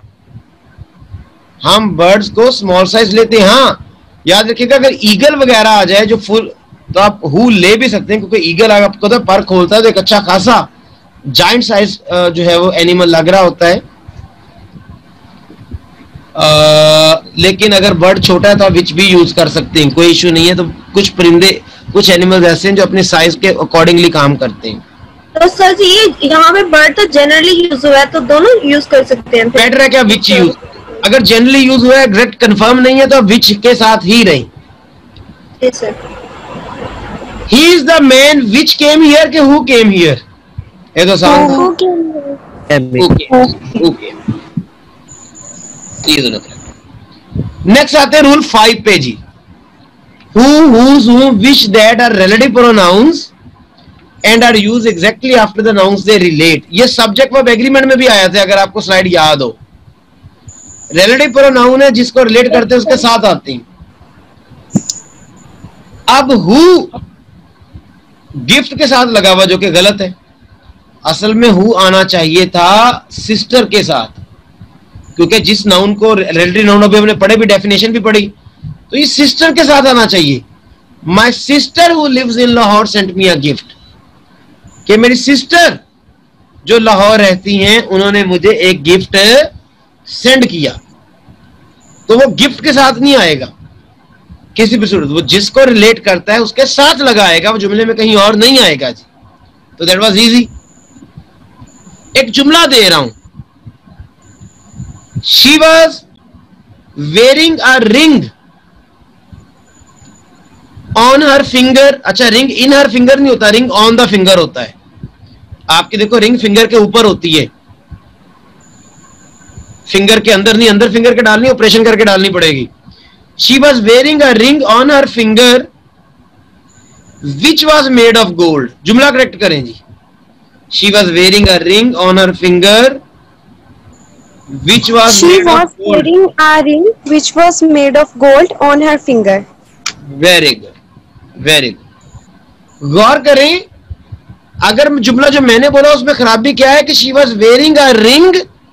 हम बर्ड्स को स्मॉल साइज लेते हैं। हाँ, याद रखिएगा अगर ईगल वगैरह आ जाए जो फुल, तो आप हु ले भी सकते हैं, क्योंकि ईगल आपको तो पर खोलता है तो एक अच्छा खासा जाइंट साइज जो है वो एनिमल लग रहा होता है। लेकिन अगर बर्ड छोटा है तो आप विच भी यूज कर सकते हैं, कोई इश्यू नहीं है। तो कुछ परिंदे, कुछ एनिमल्स ऐसे हैं जो अपने साइज के अकॉर्डिंगली काम करते हैं। तो सर जी यहाँ पे बर्ड तो जनरली यूज हुआ है, तो दोनों यूज कर सकते हैं। बेटर है क्या विच यूज? अगर जनरली यूज हुआ है, एग्जैक्ट कंफर्म नहीं है, तो विच के साथ ही रही। Yes sir. He is the man which came here के हु केम हियर? ये तो आसान था। ओके, ये दोनों करेक्ट। नेक्स्ट आते हैं रूल 5 पे जी। Who, whose, who, which, that are relative pronouns and are use exactly after the nouns they relate. ये सब्जेक्ट वर्ब एग्रीमेंट में भी आया था, अगर आपको स्लाइड याद हो। रिलेटिव प्रोनाउन है, जिसको रिलेट करते हैं उसके साथ आते हैं। अब हु गिफ्ट के साथ लगा हुआ, जो कि गलत है। असल में हु आना चाहिए था सिस्टर के साथ, क्योंकि जिस नाउन को रिलेटिव नाउन अभी हमने पढ़े भी, डेफिनेशन भी पढ़ी, तो ये सिस्टर के साथ आना चाहिए। My sister who lives in Lahore sent me a gift, कि मेरी सिस्टर जो लाहौर रहती हैं उन्होंने मुझे एक गिफ्ट सेंड किया। तो वो गिफ्ट के साथ नहीं आएगा किसी भी सूरत, वो जिसको रिलेट करता है उसके साथ लगाएगा, वो जुमले में कहीं और नहीं आएगा जी। तो दैट वाज इजी। एक जुमला दे रहा हूं, she was wearing a ring on her finger. अच्छा, रिंग इन हर फिंगर नहीं होता, रिंग ऑन द फिंगर होता है। आपकी देखो रिंग फिंगर के ऊपर होती है, फिंगर के अंदर नहीं, अंदर फिंगर के डालनी, ऑपरेशन करके डालनी पड़ेगी। She was wearing a ring on her finger which was made of gold. जुमला करेक्ट करें जी। She was wearing a ring on her finger which was She made of was gold. wearing a ring which was made of gold on her finger. Very good, very good. गौर करें, अगर जुमला जो मैंने बोला उसमें खराबी क्या है कि she was wearing a ring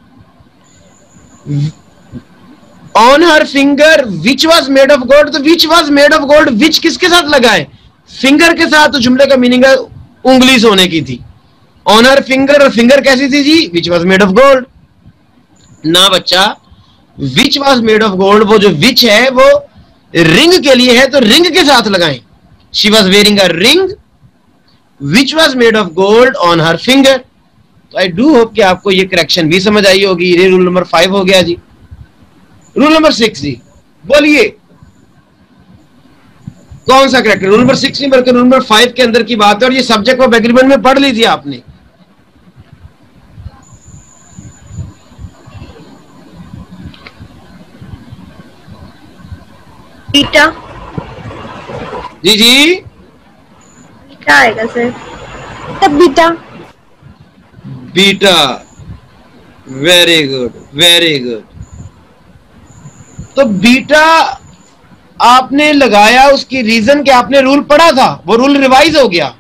on her finger which was made of gold, तो which was made of gold, which किसके साथ लगाए? फिंगर के साथ। तो जुमले का मीनिंग है उंगली सोने की थी। ऑन हर फिंगर, और फिंगर कैसी थी जी? Which was made of gold. ना बच्चा, which was made of gold, वो जो विच है वो रिंग के लिए है, तो रिंग के साथ लगाएं। She was wearing a ring which was made of gold on her finger. तो आई डू होप कि आपको ये करेक्शन भी समझ आई होगी। ये रूल नंबर 5 हो गया जी। रूल नंबर 6 जी, बोलिए कौन सा करेक्ट? रूल नंबर 6 नहीं बल्कि रूल नंबर 5 के अंदर की बात है, और ये सब्जेक्ट ऑफ एग्रीमेंट में पढ़ लीजिए आपने। बीटा। जी जी, क्या आएगा सर? तब beta. Beta, very good, very good. तो बीटा आपने लगाया, उसकी रीजन कि आपने रूल पढ़ा था, वो रूल रिवाइज हो गया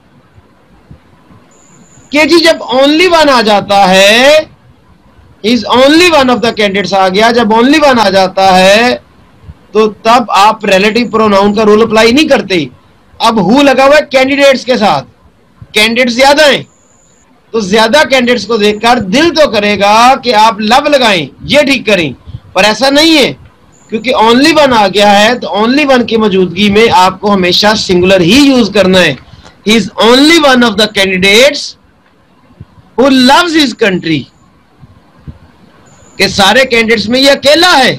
कि जी जब ओनली वन आ जाता है, is only one of the candidates आ गया, जब ओनली वन आ जाता है तो तब आप रिलेटिव प्रोनाउन का रूल अप्लाई नहीं करते। अब हु लगा हुआ है कैंडिडेट्स के साथ, कैंडिडेट्स ज्यादा हैं, तो ज्यादा कैंडिडेट्स को देखकर दिल तो करेगा कि आप लव लगाएं, ये ठीक करें, पर ऐसा नहीं है, क्योंकि ओनली वन आ गया है। तो ओनली वन की मौजूदगी में आपको हमेशा सिंगुलर ही यूज करना है। He is only one of the candidates who loves his country, के सारे कैंडिडेट्स में ये अकेला है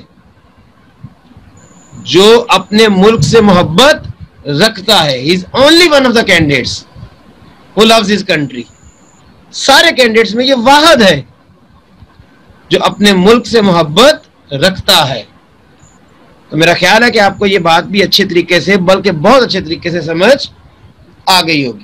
जो अपने मुल्क से मोहब्बत रखता है। He is only one of the candidates who loves his country. सारे कैंडिडेट्स में ये वाहिद है जो अपने मुल्क से मोहब्बत रखता है। तो मेरा ख्याल है कि आपको ये बात भी अच्छे तरीके से, बल्कि बहुत अच्छे तरीके से समझ आ गई होगी।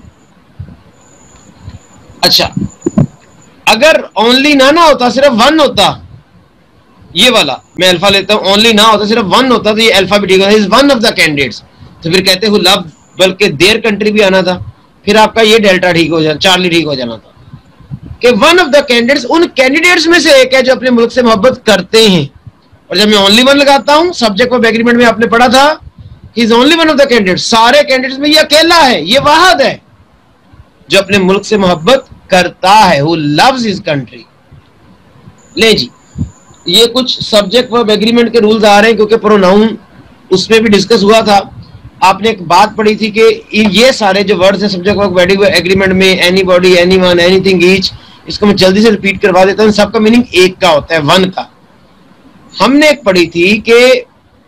अच्छा, अगर ओनली ना होता, सिर्फ वन होता, ये वाला मैं अल्फा लेता हूं, ओनली ना होता, सिर्फ वन होता, तो ये अल्फा भी ठीक होता, is one of the candidates, तो फिर कहते हु लव, बल्कि देयर कंट्री भी आना था, फिर आपका ये डेल्टा ठीक हो जाना, चार्ली ठीक हो जाना था कि वन ऑफ द कैंडिडेट्स उन कैंडिडेट्स में से एक है जो अपने मुल्क से मोहब्बत करते हैं। और जब मैं ओनली वन लगाता हूं, सब्जेक्ट ऑफ एग्रीमेंट में आपने पढ़ा था, he is only one of the candidates, सारे कैंडिडेट्स में ये अकेला है, ये वाहिद है जो अपने मुल्क से मोहब्बत करता है, हु लव्स हिज कंट्री। ले जी, ये कुछ सब्जेक्ट ऑफ एग्रीमेंट के रूल्स आ रहे हैं, क्योंकि प्रोनाउन उसमें भी डिस्कस हुआ था। आपने एक बात पढ़ी थी कि ये सारे जो वर्ड्स हैं सब्जेक्ट ऑफ एग्रीमेंट में, एनीबॉडी, एनीवन, एनीथिंग, ईच, इसको मैं जल्दी से रिपीट करवा देता हूं। सबका मीनिंग एक का होता है, वन का। हमने एक पढ़ी थी कि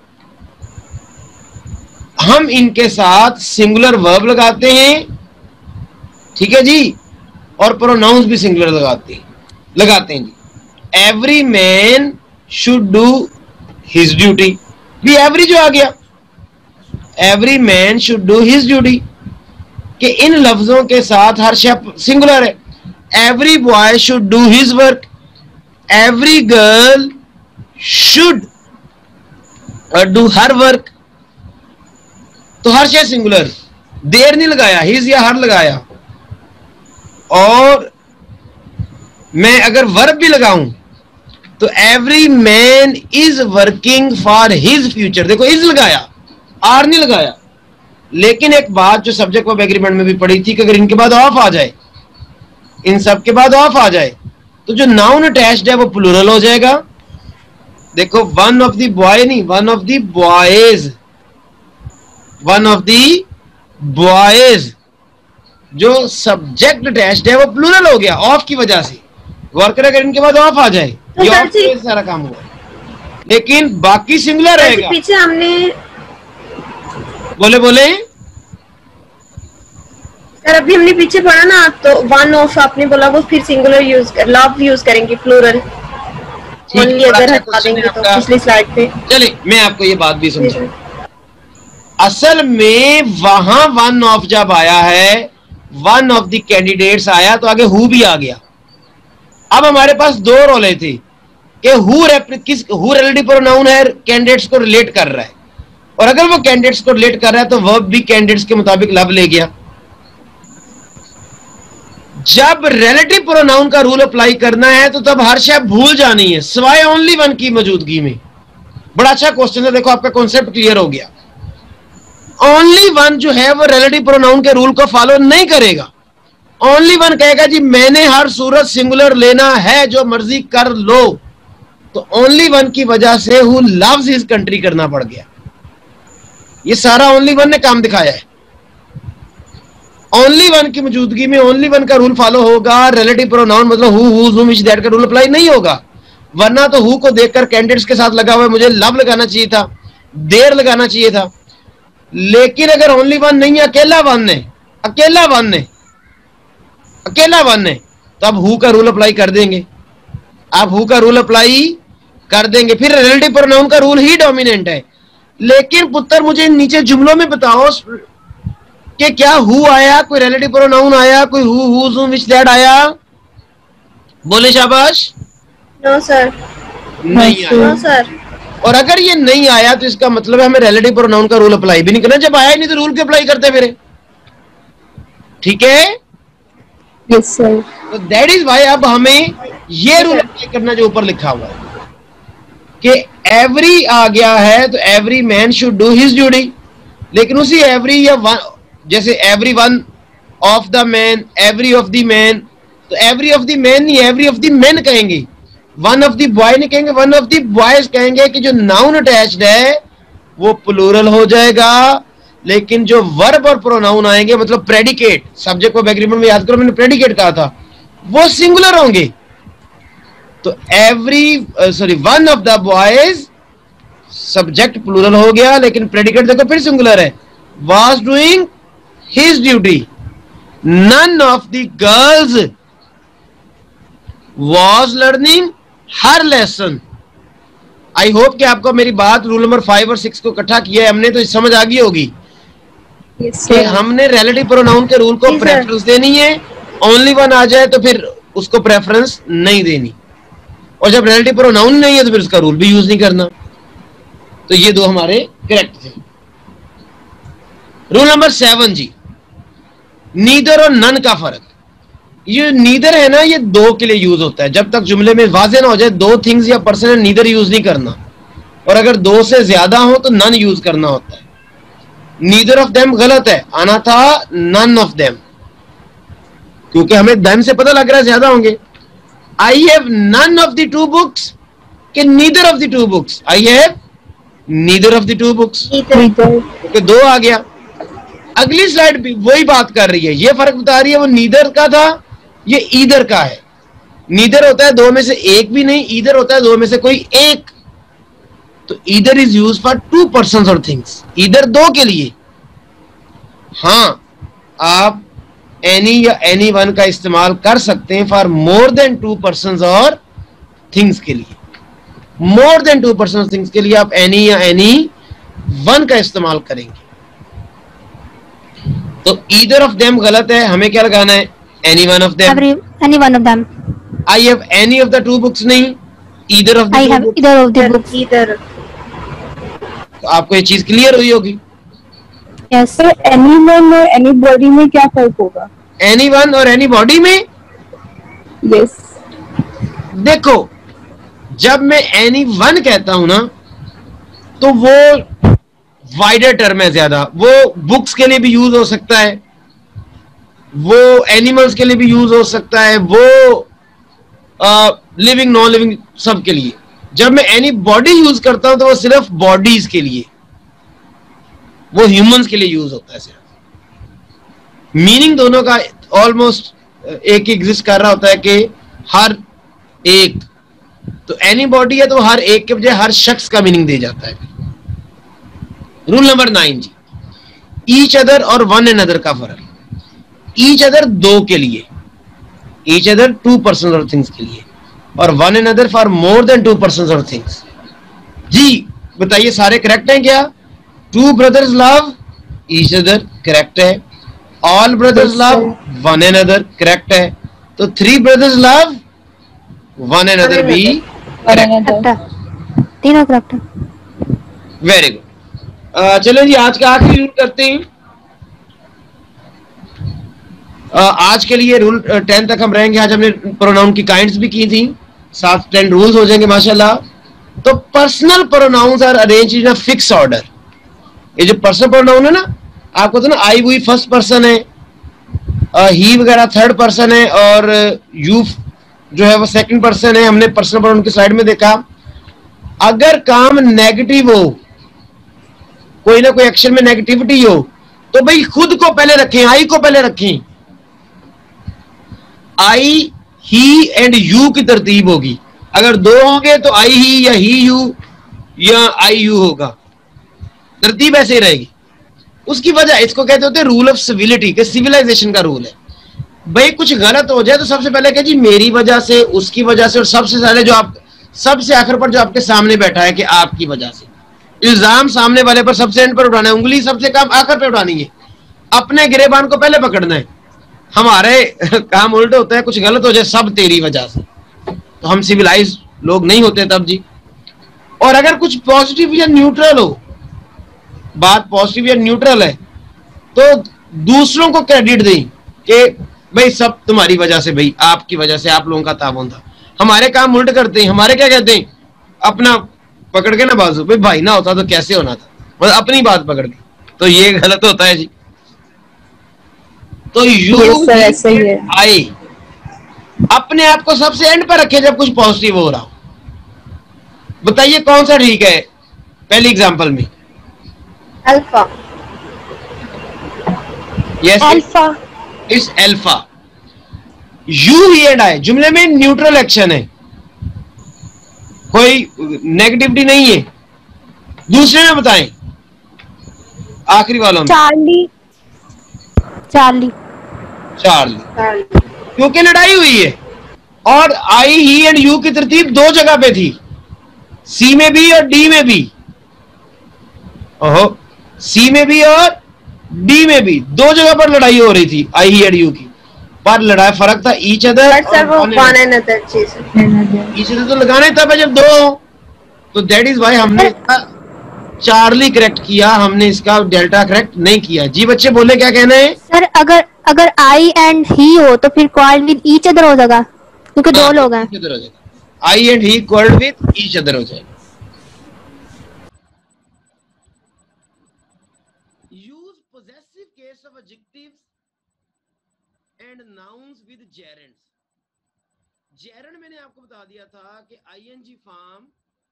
हम इनके साथ सिंगुलर वर्ब लगाते हैं, ठीक है जी, और प्रोनाउंस भी सिंगुलर लगाते हैं जी। Every man should do his duty, भी एवरी जो आ गया, every man should do his duty, कि इन लफ्जों के साथ हर शब्द सिंगुलर है। Every boy should do his work, every girl should do her work. तो हर शय सिंगुलर, देर नहीं लगाया, हिज या हर लगाया। और मैं अगर वर्ब भी लगाऊं तो every man is working for his future. देखो इज लगाया, आर नहीं लगाया। लेकिन एक बात जो सब्जेक्ट ऑफ एग्रीमेंट में भी पड़ी थी कि अगर इनके बाद ऑफ आ जाए, इन सब के बाद ऑफ आ जाए, तो जो नाउन अटैच्ड है वो प्लूरल हो जाएगा। देखो वन ऑफ द बॉय नहीं, one of the boys, one of the boys. जो सब्जेक्ट अटैच्ड है वो प्लूरल हो गया ऑफ की वजह से। वर्कर अगर इनके बाद ऑफ आ जाए तो ऑफ से सारा काम हुआ, लेकिन बाकी सिंगुलर रहेगा। पीछे हमने बोले बोले सर अभी हमने पीछे पढ़ा ना, तो वन ऑफ आपने बोला वो फिर सिंगुलर यूज कर, लव यूज करेंगे प्लूरल ओनली अगर हटा देंगे तो पिछली स्लाइड पे। चलिए मैं आपको ये बात भी समझाऊं। असल में वहां वन ऑफ जब आया है, वन ऑफ द कैंडिडेट्स आया तो आगे हु भी आ गया। अब हमारे पास दो रोले थे कि हु रिलेटिव प्रोनाउन है, कैंडिडेट्स को रिलेट कर रहा है, और अगर वो कैंडिडेट्स को रिलेट कर रहा है तो वर्ब भी कैंडिडेट्स के मुताबिक लव ले गया। जब रिलेटिव प्रोनाउन का रूल अप्लाई करना है तो तब हर शय भूल जानी है सिवाय ओनली वन की मौजूदगी में। बड़ा अच्छा क्वेश्चन है, देखो आपका कॉन्सेप्ट क्लियर हो गया। ओनली वन जो है वो रिलेटिव प्रोनाउन के रूल को फॉलो नहीं करेगा। ओनली वन कहेगा जी मैंने हर सूरत सिंगुलर लेना है, जो मर्जी कर लो। तो ओनली वन की वजह से हु लव्स हिज कंट्री करना पड़ गया। ये सारा ओनली वन ने काम दिखाया है। ओनली वन की मौजूदगी में ओनली वन का रूल फॉलो होगा। रिलेटिव प्रोनाउन मतलब हु, हुज, हुम, दैट का रूल अप्लाई नहीं होगा। वरना तो हु को देखकर कैंडिडेट्स के साथ लगा हुआ है, मुझे लव लगाना चाहिए था, देर लगाना चाहिए था। लेकिन अगर ओनली वन नहीं है, अकेला वन है, अकेला वन है, अकेला वन है, तो अब हु का रूल अप्लाई कर देंगे। आप हु का रूल अप्लाई कर देंगे, फिर रिलेटिव प्रोनाउन का रूल ही डोमिनेंट है। लेकिन पुत्र मुझे नीचे जुमलों में बताओ कि क्या हु आया, कोई रिलेटिव प्रोनाउन आया, कोई who, whose, whom, which, that आया? बोले शाबाश। नो सर, नहीं आया। No sir. और अगर ये नहीं आया तो इसका मतलब है हमें रिलेटिव प्रोनाउन का रूल अप्लाई भी नहीं करना। जब आया नहीं तो रूल क्यों अप्लाई करते फिर? ठीक है, यस सर। तो दैट इज व्हाई अब हमें ये रूल अप्लाई करना जो ऊपर लिखा हुआ है कि एवरी आ गया है तो every man should do his duty. लेकिन उसी एवरी या वन, जैसे every one of the man, every of the man, तो एवरी ऑफ द मैन नहीं, एवरी ऑफ द मैन कहेंगे। वन ऑफ द बॉय नहीं कहेंगे, वन ऑफ द बॉयज कहेंगे कि जो नाउन अटैच्ड है वो प्लूरल हो जाएगा। लेकिन जो वर्ब और प्रोनाउन आएंगे मतलब प्रेडिकेट, सब्जेक्ट ऑफ एग्रीमेंट में याद करो मैंने प्रेडिकेट कहा था, वो सिंगुलर होंगे। तो every one of the boys subject plural हो गया, लेकिन प्रेडिकेट देखो फिर सिंगुलर है, was doing his duty. None of the girls was learning her lesson. I hope कि आपको मेरी बात रूल नंबर 5 और 6 को इकट्ठा किया है हमने, तो समझ आ गई होगी कि हमने रिलेटिव प्रोनाउन के रूल को प्रेफरेंस देनी है। ओनली वन आ जाए तो फिर उसको प्रेफरेंस नहीं देनी, और जब रिलेटिव प्रोनाउन नहीं है तो फिर उसका रूल भी यूज नहीं करना। तो ये दो हमारे करेक्ट थे। रूल नंबर 7 जी, नीदर और नन का फर्क। ये नीदर है ना, ये दो के लिए यूज होता है। जब तक जुमले में वाज़ेह ना हो जाए दो थिंग्स या पर्सन है, नीदर यूज नहीं करना। और अगर दो से ज्यादा हो तो नन यूज करना होता है। नीदर ऑफ देम गलत है, आना था नन ऑफ देम, क्योंकि हमें देम से पता लग रहा है ज्यादा होंगे। I have none of the two books कि neither of the two books. I have neither of the two books, क्योंकि दो आ गया। अगली स्लाइड भी वही बात कर रही है, ये फर्क बता रही है, वो नीदर का था, ये ईदर का है। नीदर होता है दो में से एक भी नहीं, ईदर होता है दो में से कोई एक। तो either is use for two persons और थिंग्स, ईदर दो के लिए। हाँ, आप एनी या एनी वन का इस्तेमाल कर सकते हैं for more than two persons और थिंग्स के लिए। More than two persons things के लिए आप एनी या एनी वन का इस्तेमाल करेंगे। तो ईदर ऑफ देम गलत है, हमें क्या लगाना है? Any one of them. Any one of them. I have any of the two books नहीं, either of the I two have books. Either of the books. इधर। तो आपको ये चीज क्लियर हुई होगी। यस। तो एनी वन और एनी बॉडी में क्या फर्क होगा? एनी वन और एनी बॉडी में, यस। देखो जब मैं एनी वन कहता हूं ना, तो वो वाइडर टर्म है ज्यादा, वो बुक्स के लिए भी यूज हो सकता है, वो एनिमल्स के लिए भी यूज हो सकता है, वो लिविंग नॉन लिविंग सब के लिए। जब मैं एनी बॉडी यूज करता हूं तो वो सिर्फ बॉडीज के लिए, वो ह्यूमंस के लिए यूज होता है सिर्फ। मीनिंग दोनों का ऑलमोस्ट एक एग्जिस्ट कर रहा होता है कि हर एक, तो एनी बॉडी है तो हर एक के बजाय हर शख्स का मीनिंग दे जाता है। रूल नंबर 9 जी, ईच अदर और वन एन अदर का फर्क। ईच अदर दो के लिए, ईच अदर टू पर्सन और थिंग्स के लिए, और one another for more than two person और थिंग्स। जी बताइए सारे करेक्ट हैं क्या? Two brothers love each other correct है, all brothers love one another correct है, तो three brothers love one another भी करेक्ट। तीनों करेक्ट है। Very good. चलो जी आज का आखिरी रूल करते हैं। आज के लिए रूल 10 तक हम रहेंगे। आज हमने प्रोनाउन की काइंड्स भी की थी, 7-10 रूल्स हो जाएंगे माशाल्लाह। तो personal pronouns are arrange in a fix order. ये जो पर्सनल प्रोनाउन है ना, आपको तो ना आई हुई फर्स्ट पर्सन है, ही वगैरह थर्ड पर्सन है, और यू जो है वो सेकंड पर्सन है। हमने पर्सनल प्रोनाउन की स्लाइड में देखा, अगर काम नेगेटिव हो, कोई ना कोई एक्शन में नेगेटिविटी हो, तो भाई खुद को पहले रखें, आई को पहले रखें। आई ही एंड यू की तरतीब होगी। अगर दो होंगे तो आई ही या ही यू या आई यू होगा, तरतीब ऐसे ही रहेगी। उसकी वजह, इसको कहते होते हैं रूल ऑफ सिविलिटी, के सिविलाइजेशन का रूल है। भाई कुछ गलत हो जाए तो सबसे पहले कहे जी मेरी वजह से, उसकी वजह से, और सबसे पहले जो आप सबसे आखिर पर जो आपके सामने बैठा है कि आपकी वजह से। इल्जाम सामने वाले पर सबसे एंड पर उठाना है, उंगली सबसे काम आखिर पे उठानी है, अपने गिरेबान को पहले पकड़ना है। हमारे काम उल्टे होता है, कुछ गलत हो जाए सब तेरी वजह से, तो हम सिविलाइज लोग नहीं होते तब जी। और अगर कुछ पॉजिटिव या न्यूट्रल हो, बात पॉजिटिव या न्यूट्रल है, तो दूसरों को क्रेडिट दें कि भाई सब तुम्हारी वजह से, भाई आपकी वजह से, आप लोगों का ताबन था। हमारे काम उल्ट करते हैं, हमारे क्या कहते हैं, अपना पकड़ के ना बाजू, भाई ना होता तो कैसे होना था, मतलब अपनी बात पकड़ के, तो ये गलत होता है जी। तो यू आई अपने आप को सबसे एंड पर रखे जब कुछ पॉजिटिव हो रहा हो। बताइए कौन सा ठीक है? पहली एग्जांपल में अल्फा। Yes, alpha. इस alpha. You he and I जुमले में न्यूट्रल एक्शन है, कोई नेगेटिविटी नहीं है। दूसरे में बताएं, आखिरी वालों में। चार्ली। चार्ली। चार्ली, क्योंकि लड़ाई हुई है, और आई ही एंड यू की तरतीब दो जगह पे थी, सी में भी और डी में भी। ओहो, सी में भी और डी में भी दो जगह पर लड़ाई हो रही थी आई ही एंड यू की, पर लड़ाई फर्क था ईच अदर। ईच अदर तो लगाना ही तब है जब दो हो, तो दैट इज वाई हमने चार्ली करेक्ट किया, हमने इसका डेल्टा करेक्ट नहीं किया। जी बच्चे बोले क्या कहना है? सर अगर आई एंड ही हो तो फिर क्वाइल विद ईच अदर हो जाएगा, क्योंकि दो लोग हैं। I and he quarrelled with each other हो जाएगा। Use possessive case of adjectives and nouns with gerunds. Gerund मैंने आपको बता दिया था कि ING form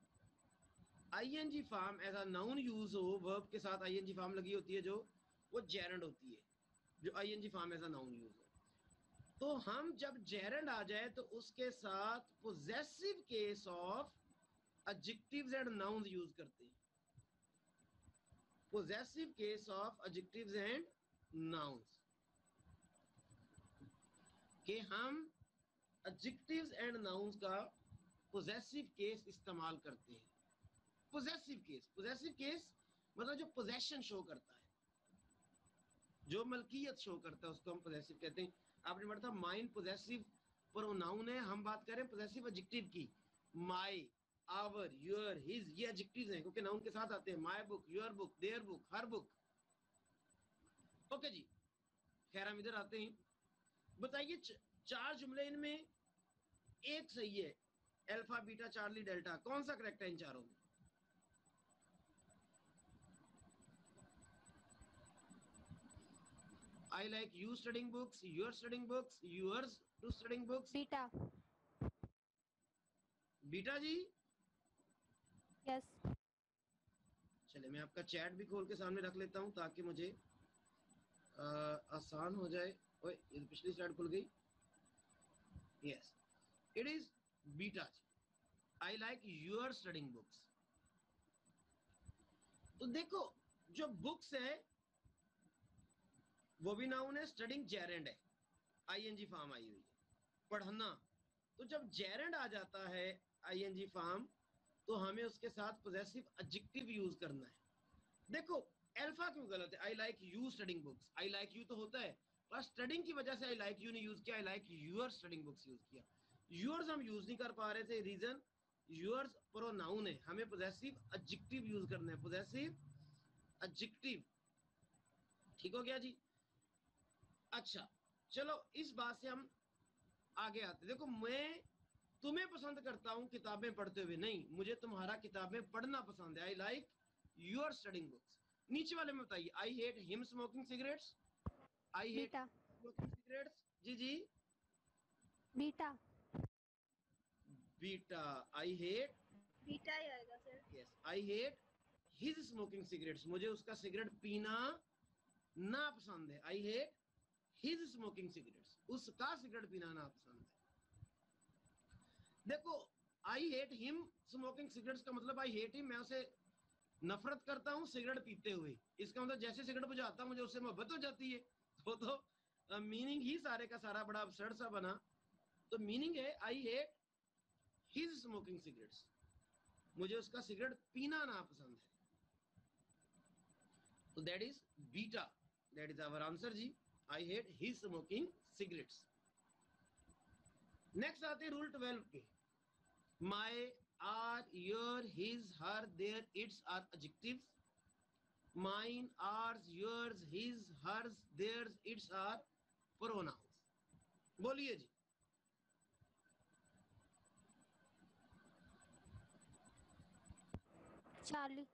as a noun use हो, वर्ब के साथ आईएनजी फॉर्म लगी होती है जो, वो जेरेंड होती है, जो ING form as a noun use हो। तो हम जब जेरेंड आ जाए तो उसके साथ possessive case of adjectives and nouns use करते हैं। Possessive case of adjectives and nouns, कि हम एडजेक्टिव्स एंड नाउन्स का पोजेसिव केस इस्तेमाल करते हैं। पोजेसिव केस मतलब जो पोजेशन शो करता है। जो मलकियत शो करता है उसको हम पोजेसिव कहते हैं। आपने पढ़ा था माइन पोजेसिव प्रोनाउन है, हम बात करें पोजेसिव एडजेक्टिव की। माई, आवर, योर, हिज, ये एडजेक्टिव्स हैं क्योंकि नाउन के साथ आते हैं। My book, your book, their book, her book. Okay जी, खैर हम इधर आते हैं। बताइए चार जुमले, इनमें एक सही है, अल्फा बीटा चार्ली डेल्टा, कौन सा करेक्ट है इन चारों में? I like you studying books, you're studying books, yours to studying books. Beta. Beta जी, यस। चले मैं आपका चैट भी खोल के सामने रख लेता हूं ताकि मुझे आसान हो जाए। ओए, ये पिछली स्लाइड खुल गई। यस, इट इज बीटा जी। I like your studying books. तो देखो, जो बुक्स है वो भी नाउन है, स्टडिंग जेरेंड है, आईएनजी फॉर्म आई हुई है, पढ़ना। तो जब जेरेंड आ जाता है आईएनजी फॉर्म, तो हमें उसके साथ पोजेसिव एडजेक्टिव यूज करना है। देखो अल्फा क्यों गलत है? I like you studying books, I like you तो होता है, पर स्टडिंग की वजह से आई लाइक यू ने यूज किया, I like your studying books use किया। यूर्स हम यूज नहीं कर पा रहे थे, रीजन यूर्स प्रोनाउन है, हमें पोजेसिव एडजेक्टिव यूज करना है, पोजेसिव एडजेक्टिव। ठीक हो गया जी? अच्छा चलो, इस बात से हम आगे आते। देखो मैं तुम्हें पसंद करता हूं किताबें पढ़ते हुए, नहीं, मुझे तुम्हारा किताबें पढ़ना पसंद है। I like your studying books. नीचे वाले में बताइए, I hate him smoking cigarettes, I hate beta. Smoking cigarettes. जी जी, beta. Beta. I hate, beta ही आएगा sir. Yes, I hate his smoking cigarettes, मुझे उसका सिगरेट पीना ना पसंद है। I hate his smoking cigarettes, उसका सिगरेट पीना ना पसंद है। देखो I hate him smoking cigarettes का मतलब आई हेट हिम, मैं उसे नफरत करता हूं सिगरेट पीते हुए। इसका मतलब जैसे सिगरेट बुझाता हूं मुझे उससे मोहब्बत हो जाती है। तो मीनिंग ही सारे का सारा बड़ा absurd सा बना। तो मीनिंग है I hate his smoking cigarettes, मुझे उसका सिगरेट पीना ना पसंद है। तो that is beta, that is our answer जी। I hate his smoking cigarettes. Next आते हैं रूल 12 के। My, are, your, his, her, their, its are adjectives. Mine, ours, yours, his, hers, theirs, its are pronouns. बोलिए जी। Charlie.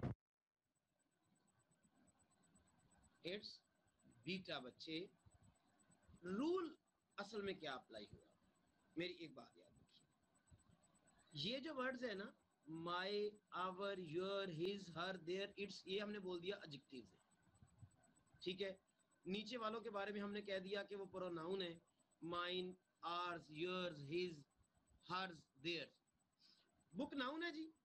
It's beta बच्चे। Rule असल में क्या अप्लाई हुआ, मेरी एक बात याद रखिए, ये जो वर्ड्स है ना, my, our, your, his, her, their, its, ये हमने बोल दिया एडजेक्टिव्स है। ठीक है, नीचे वालों के बारे में हमने कह दिया कि वो प्रोनाउन है, mine, ours, yours, his, hers, theirs. Book noun है जी।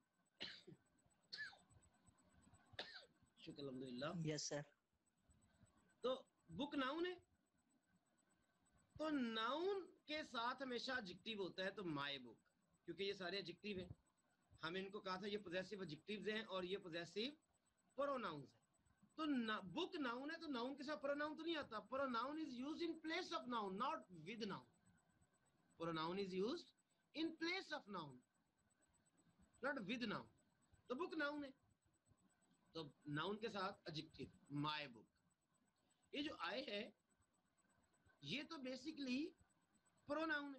शुक्र अल्हम्दुलिल्लाह। Yes sir. तो बुक नाउन है, तो नाउन के साथ हमेशा एडजेक्टिव होता है, तो माय बुक, क्योंकि ये सारे एडजेक्टिव हैं। हम इनको कहा था ये पॉजेसिव एडजेक्टिव्स हैं और ये पॉजेसिव प्रोनाउंस हैं। तो बुक नाउन है, तो नाउन के साथ प्रोनाउन तो नहीं आता। Pronoun is used in place of noun, not with noun. Pronoun is used in place of noun, not with noun. तो बुक नाउन है, तो नाउन के साथ एडजेक्टिव माय बुक। ये जो आई है ये तो बेसिकली प्रोनाउन है,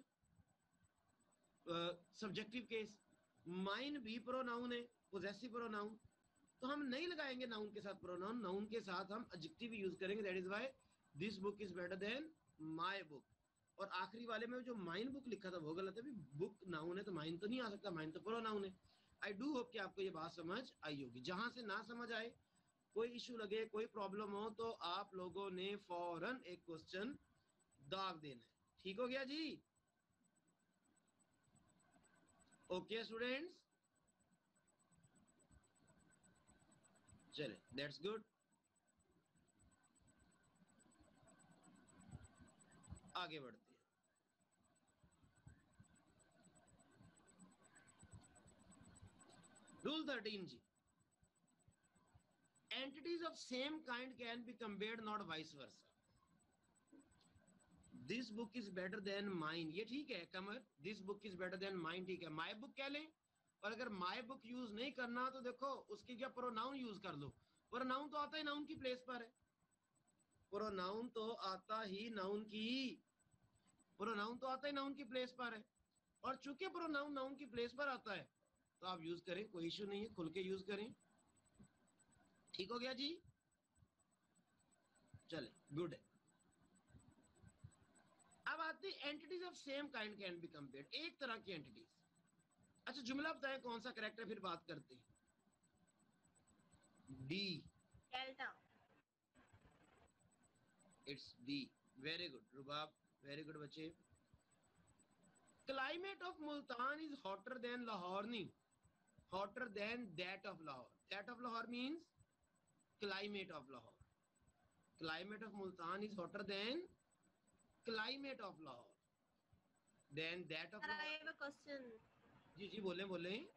सब्जेक्टिव केस। माइन भी प्रोनाउन है, पोजेसिव प्रोनाउन। तो हम नहीं लगाएंगे नाउन के साथ प्रोनाउन, नाउन के साथ हम एडजेक्टिव यूज करेंगे। That is why this book is better than my book. और आखिरी वाले में जो माइन बुक लिखा था वो गलत है, बुक नाउन है तो माइन तो नहीं आ सकता, माइन तो प्रोनाउन है। आई डू होप कि आपको ये बात समझ आई होगी। जहां से ना समझ आए, कोई इशू लगे, कोई प्रॉब्लम हो, तो आप लोगों ने फौरन एक क्वेश्चन दाग देना है। ठीक हो गया जी? ओके स्टूडेंट्स, चले, दैट्स गुड। आगे बढ़ते हैं। रूल 13 जी, entities of same kind can be compared, not vice versa. This book is better than mine, ये ठीक है कमर. This book is better than mine, ठीक है. My book क्या लें? और अगर my book यूज नहीं करना तो देखो उसकी क्या प्रोनाउन यूज कर लो. प्रोनाउन तो आता ही नाउन की प्लेस पर है. प्रोनाउन तो आता ही नाउन की प्लेस पर है. और चूंकि प्रोनाउन नाउन की प्लेस पर आता है तो आप यूज करें, कोई इश्यू नहीं है, खुल के यूज करें. ठीक हो गया जी? चले, गुड है. अब आती entities of same kind can be compared. एक तरह की एंटिटीज. अच्छा जुमला बताएं कौन सा करेक्ट है, फिर बात करते हैं. D. Delta. It's D. Very good Rubab, very good बच्चे. Climate of Multan is hotter than Lahore. नहीं, hotter than that of Lahore. That of Lahore means climate of Lahore. Climate of Multan is hotter than climate of Lahore. Than that of sir I have a question. जी बोले.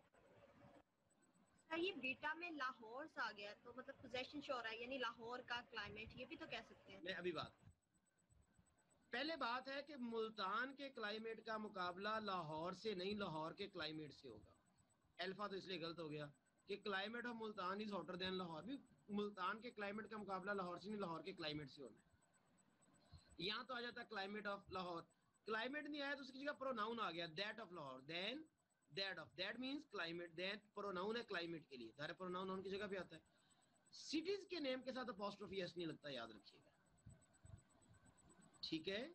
Sir ये beta में लाहौर से आ गया तो मतलब possession show हो रहा है, यानी लाहौर का क्लाइमेट, ये भी तो कह सकते हैं. मैं अभी पहले बात है कि मुल्तान के क्लाइमेट का मुकाबला लाहौर से नहीं, लाहौर के क्लाइमेट से होगा. अल्फा तो इसलिए गलत हो गया कि climate of Multan is hotter than Lahore. भी मुल्तान के क्लाइमेट का मुकाबला लाहौर से नहीं, लाहौर के क्लाइमेट से होना है. यहां तो आ जाता है क्लाइमेट ऑफ लाहौर. क्लाइमेट नहीं आया तो उसकी जगह प्रोनाउन आ गया, that of Lahore. Than that of, that means climate. That pronoun है क्लाइमेट के लिए, सारे प्रोनाउन नाउन की जगह पे आता है. सिटीज के नेम के साथ अपोस्ट्रोफी एस नहीं लगता, याद रखिएगा. ठीक है.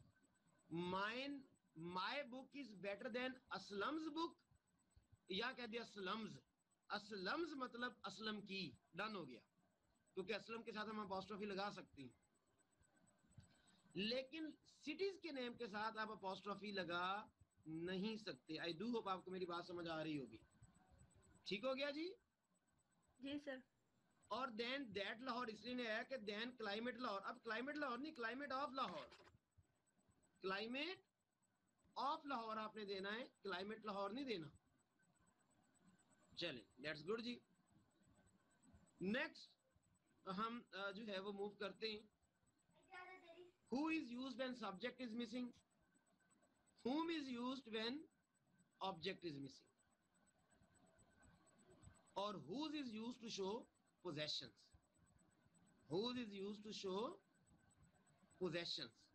My book is better than Aslam's book, या कह दिया असलम्स. असलम्स मतलब असलम की. डन हो गया, क्योंकि असलम के साथ हम अपोस्ट्रोफी लगा सकते हैं. लेकिन सिटीज के नेम के साथ आप अपोस्ट्रोफी लगा नहीं सकते. आई डू होप आपको मेरी बात समझ आ रही होगी. ठीक हो गया जी? जी सर. और देन दैट लाहौर इसलिए नहीं आया कि देन क्लाइमेट लाहौर. अब क्लाइमेट लाहौर नहीं, climate of Lahore. Climate of Lahore आपने देना है, क्लाइमेट लाहौर नहीं देना. चले, दैट्स गुड जी. नेक्स्ट हम जो है वो मूव करते हैं. Who is used when subject is missing? Whom is used when object is missing? Or whose is used to show possessions? Whose is used to show possessions?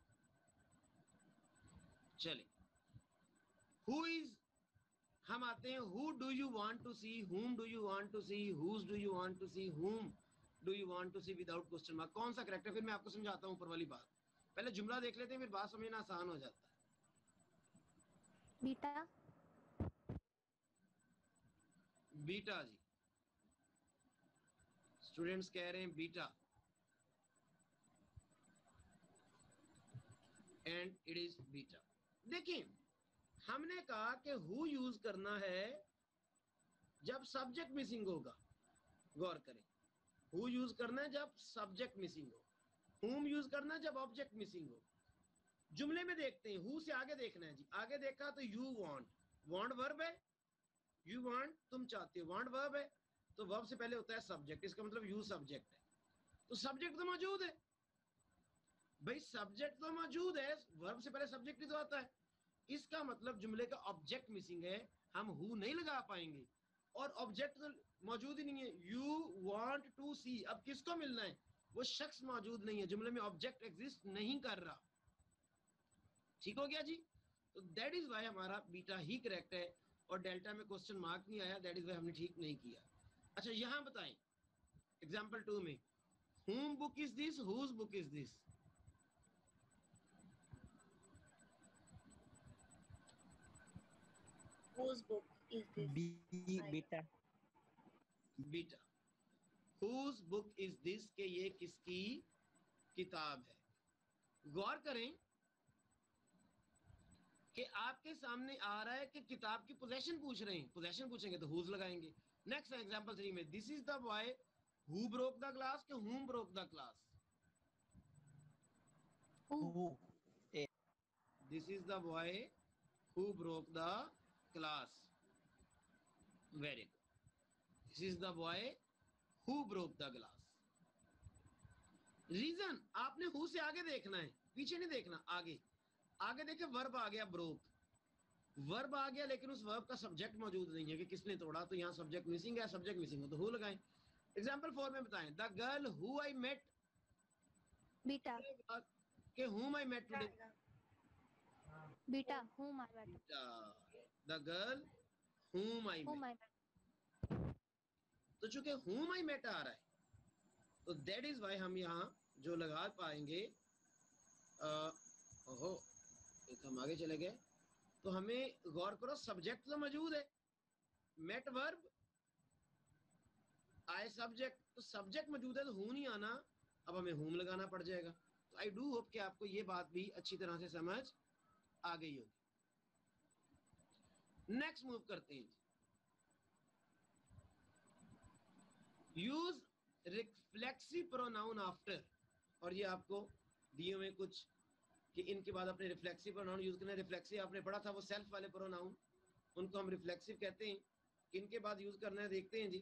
चले, who is, हम आते हैं who do you want to see, whom do you want to see, whose do you want to see, whom do you want to see without question mark. कौन सा correct है? फिर मैं आपको समझाता हूं ऊपर वाली बात. पहले जुमला देख लेते हैं, फिर बात समझना आसान हो जाता है. बीटा. बीटा जी, स्टूडेंट्स कह रहे हैं beta, and it is beta. देखिए हमने कहा कि हु यूज करना है जब सब्जेक्ट मिसिंग होगा. गौर करें, हु यूज करना है जब सब्जेक्ट मिसिंग हो. whom यूज करना है जब ऑब्जेक्ट मिसिंग हो. जुमले में देखते हैं, हु से आगे देखना है जी. आगे देखा तो यू वांट, वांट वर्ब है. यू वांट तुम चाहते हो, वांट वर्ब है, तो वर्ब से पहले होता है सब्जेक्ट. इसका मतलब यू सब्जेक्ट है. तो सब्जेक्ट तो मौजूद है भाई, सब्जेक्ट तो मौजूद है, वर्ब से पहले सब्जेक्ट ही तो आता है. इसका मतलब जुमले का ऑब्जेक्ट मिसिंग है, हम हु नहीं लगा पाएंगे. और ऑब्जेक्ट तो मौजूद ही नहीं है. यू वांट टू सी, अब किसको मिलना है? वो शख्स मौजूद नहीं है, जुमले में ऑब्जेक्ट एग्जिस्ट नहीं कर रहा. ठीक हो गया जी? तो दैट इज वाई हमारा बीटा ही करेक्ट है और डेल्टा में क्वेश्चन मार्क नहीं आया. दैट इज वाई हमने ठीक नहीं किया. अच्छा यहां बताएं एग्जाम्पल 2 में, whom book is this, whose book is this? Whose book is this? Beta. Beta. whose book is this के ये किसकी किताब है. गौर करें कि आपके सामने आ रहा है कि किताब की पोजेशन पूछ रहे हैं. पोजेशन पूछेंगे तो whose लगाएंगे. नेक्स्ट एग्जांपल 3 में, this is the boy who broke the glass के whom broke the glass. This is the boy who broke the class. Very good. This is the boy who broke the glass. Reason आपने who से आगे देखना है, पीछे नहीं देखना, आगे। आगे देखे वर्ब आ गया ब्रोक, वर्ब आ गया लेकिन उस वर्ब का सब्जेक्ट मौजूद नहीं है कि किसने तोड़ा, तो यहाँ सब्जेक्ट मिसिंग है, सब्जेक्ट मिसिंग हो तो हु लगाएं। एग्जाम्पल 4 में बताएं, the girl who I met, बीटा के whom I met today, बीटा whom I met, the girl whom I whom met। I met। तो चूंकि whom I met आ रहा है तो that is why हम यहाँ जो लगा पाएंगे, ओहो एक हम आगे चले गए, तो हमें गौर करो सब्जेक्ट तो मौजूद है, मेट वर्ब आई सब्जेक्ट, तो सब्जेक्ट मौजूद है तो हूं नहीं आना, अब हमें whom लगाना पड़ जाएगा। तो आई डू होप कि आपको ये बात भी अच्छी तरह से समझ आ गई होगी। नेक्स्ट मूव करते हैं, यूज रिफ्लेक्सिव प्रोनाउन आफ्टर, और ये आपको दिए हुए कुछ कि इनके बाद अपने रिफ्लेक्सिव प्रोनाउन यूज करना। रिफ्लेक्सिव आपने पढ़ा था वो सेल्फ वाले प्रोनाउन, उनको हम रिफ्लेक्सिव कहते हैं। इनके बाद यूज करना है, देखते हैं जी।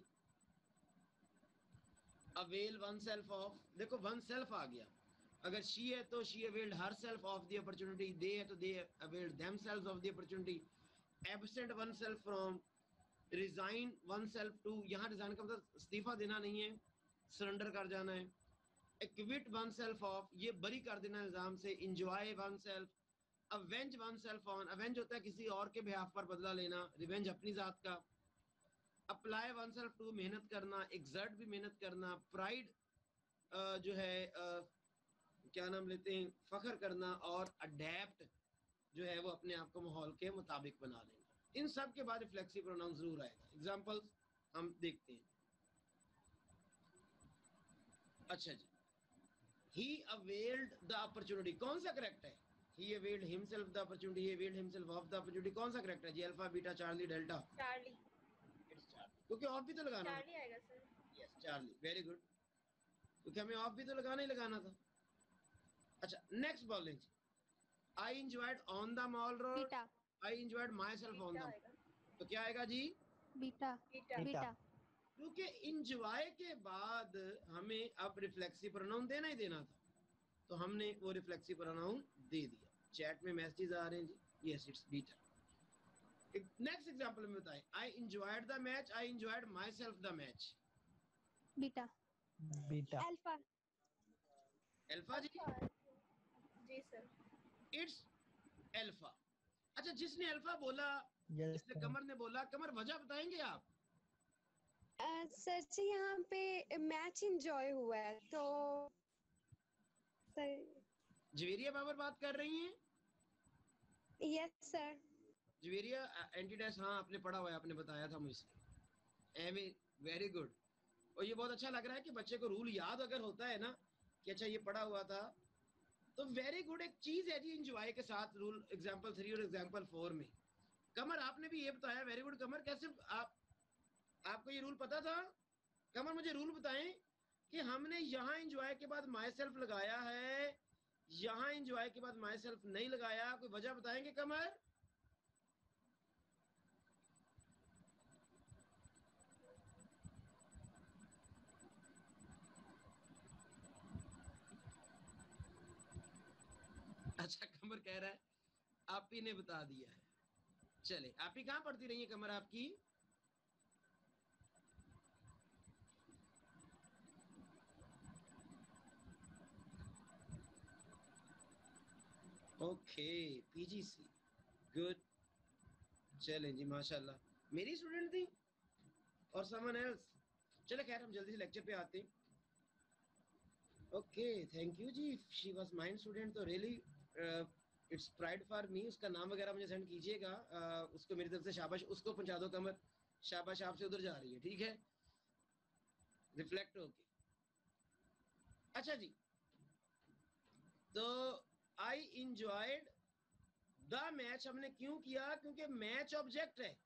अवेल वन सेल्फ ऑफ, देखो वन सेल्फ आ गया, अगर शी है तो she availed herself of the opportunity, they है तो they availed themselves of the opportunity. Absent oneself from, resign oneself to, यहाँ रिजाइन का मतलब इस्तीफा देना नहीं है, सरेंडर कर जाना है। एक्विट वन सेल्फ ऑफ, ये बरी कर देना इल्जाम से। Enjoy oneself, avenge oneself on, avenge होता है किसी और के बिहाफ पर बदला लेना, रिवेंज अपनी जात का। अप्लाई वन सेल्फ टू, मेहनत करना, एक्सर्ट भी मेहनत करना। प्राइड जो है क्या नाम लेते हैं, फख्र करना। और अडेप्ट जो है वो अपने आप को माहौल के मुताबिक बना लेना। इन सब के बाद रिफ्लेक्सिव प्रोनाउन जरूर आएगा। एग्जांपल्स हम देखते हैं। अच्छा जी, ही अवेल्ड द अपॉर्चुनिटी, कौन सा करेक्ट है? He availed himself the opportunity, he availed himself of the opportunity, कौन सा करेक्ट है जी? Alpha beta Charlie delta, Charlie, it's Charlie, क्योंकि ऑफ भी तो लगाना चार्ली आएगा sir. Yes Charlie, very good, क्योंकि हमें ऑफ भी तो लगाना ही लगाना था। अच्छा नेक्स्ट बोलें जी, I enjoyed on the mall road, beta I enjoyed myself on the, तो क्या आएगा जी? Beta beta. बीटा। क्योंकि इंजॉय के बाद हमें अब रिफ्लेक्सिव प्रोनाउन देना ही देना था, तो हमने वो रिफ्लेक्सिव प्रोनाउन दे दिया। चैट में मैसेजेस आ रहे हैं जी, yes it's beta. Next example में बताएं, I enjoyed the match, I enjoyed myself the match, beta beta alpha. Alpha जी, जी सर। It's alpha. अच्छा जिसने अल्फा बोला, यस जिसने कमर ने बोला, कमर वजह बताएंगे आप? सर जी यहाँ पे मैच इंजॉय हुआ है तो सर। जवेरिया बाबर बात कर रही हैं? Yes sir. जवेरिया एंटीडेस, हाँ आपने पढ़ा हुआ है, आपने बताया था मुझसे। Very good. और ये बहुत अच्छा लग रहा है कि बच्चे को रूल याद अगर होता है ना कि अच्छा ये पढ़ा हुआ था, तो वेरी गुड। एक चीज है जी इंजॉय के साथ रूल, एग्जाम्पल 3 और एग्जाम्पल 4 में। कमर आपने भी ये बताया, वेरी गुड कमर। कैसे आपको ये रूल पता था? कमर मुझे रूल बताएं कि हमने यहाँ इंजॉय के बाद माई सेल्फ लगाया है, यहाँ इंजॉय के बाद माई सेल्फ नहीं लगाया, कोई वजह बताएंगे कमर? अच्छा कमर कह रहा है आप ही ने बता दिया है। चले, आप ही कहां पढ़ती रही है कमर आपकी? Okay PGC, good. चलें जी माशाल्लाह, मेरी स्टूडेंट थी और समवन एल्स। चले खैर हम जल्दी से लेक्चर पे आते हैं। ओके थैंक यू जी, शी वाज माइन स्टूडेंट, तो really it's pride for me. उसका नाम वगैरह मुझे सेंड कीजिएगा, उसको मेरी तरफ से शाबाश, उसको पहुंचा दो कमर, शाबाश आपसे उधर जा रही है, ठीक है, रिफ्लेक्ट होके। अच्छा जी, तो आई इंजॉयड द मैच हमने क्यों किया? क्योंकि मैच ऑब्जेक्ट है।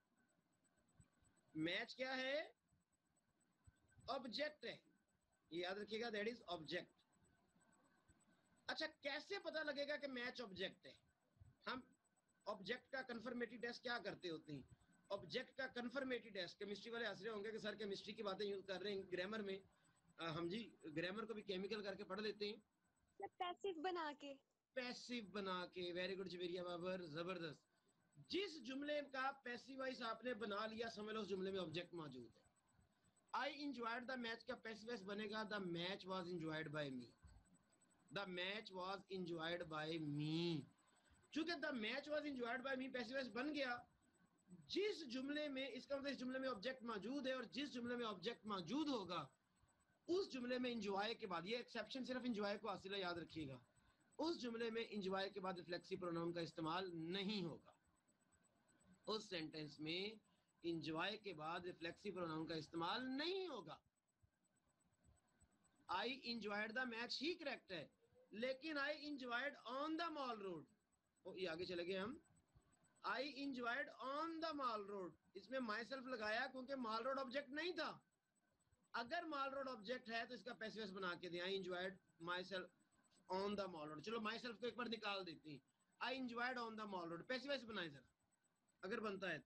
मैच क्या है? ऑब्जेक्ट है, ये याद रखिएगा, दैट इज ऑब्जेक्ट। अच्छा कैसे पता लगेगा कि मैच ऑब्जेक्ट है? हम ऑब्जेक्ट का कंफर्मेटिव टेस्ट क्या करते होते हैं? ऑब्जेक्ट का कंफर्मेटिव टेस्ट, केमिस्ट्री वाले हंस रहे होंगे कि सर केमिस्ट्री की बातें यूज कर रहे हैं ग्रामर में, हम जी ग्रामर को भी केमिकल करके पढ़ लेते हैं, पैसिव बना के। पैसिव बना के। वेरी गुड जवेरिया बाबर, जबरदस्त। जिस जुमले का पैसिव वॉइस आपने बना लिया, समझ लो उस जुमले में ऑब्जेक्ट मौजूद है। आई इंजॉयड द मैच का पैसिव वॉइस बनेगा the match was enjoyed by me. The match was enjoyed by me. चूंकि the match was enjoyed by me passive voice बन गया, जिस जुमले में, इसका मतलब इस जुमले में ऑब्जेक्ट मौजूद है, और जिस जुमले में ऑब्जेक्ट मौजूद होगा उस जुमले में इंजॉय के बाद, ये एक्सेप्शन सिर्फ इंजॉय को हासिल है, याद रखिएगा, उस जुमले में इंजॉय के बाद रिफ्लेक्सिव प्रोनाउन का इस्तेमाल नहीं होगा। उस सेंटेंस में इंजॉय के बाद रिफ्लेक्सिव प्रोनाउन का इस्तेमाल नहीं होगा। आई इंजॉयड द मैच ही करेक्ट है, लेकिन I enjoyed on the mall road, ये आगे चले गए हम। I enjoyed on the mall road, इसमें माई सेल्फ लगाया क्योंकि मॉल रोड ऑब्जेक्ट नहीं था। अगर मॉल रोड ऑब्जेक्ट है तो इसका पैसिव वॉइस बना के दें, I enjoyed myself on the mall road. चलो माई सेल्फ को एक बार निकाल देते हैं, I enjoyed on the mall road, passive voice बनाए जरा, अगर बनता है तो।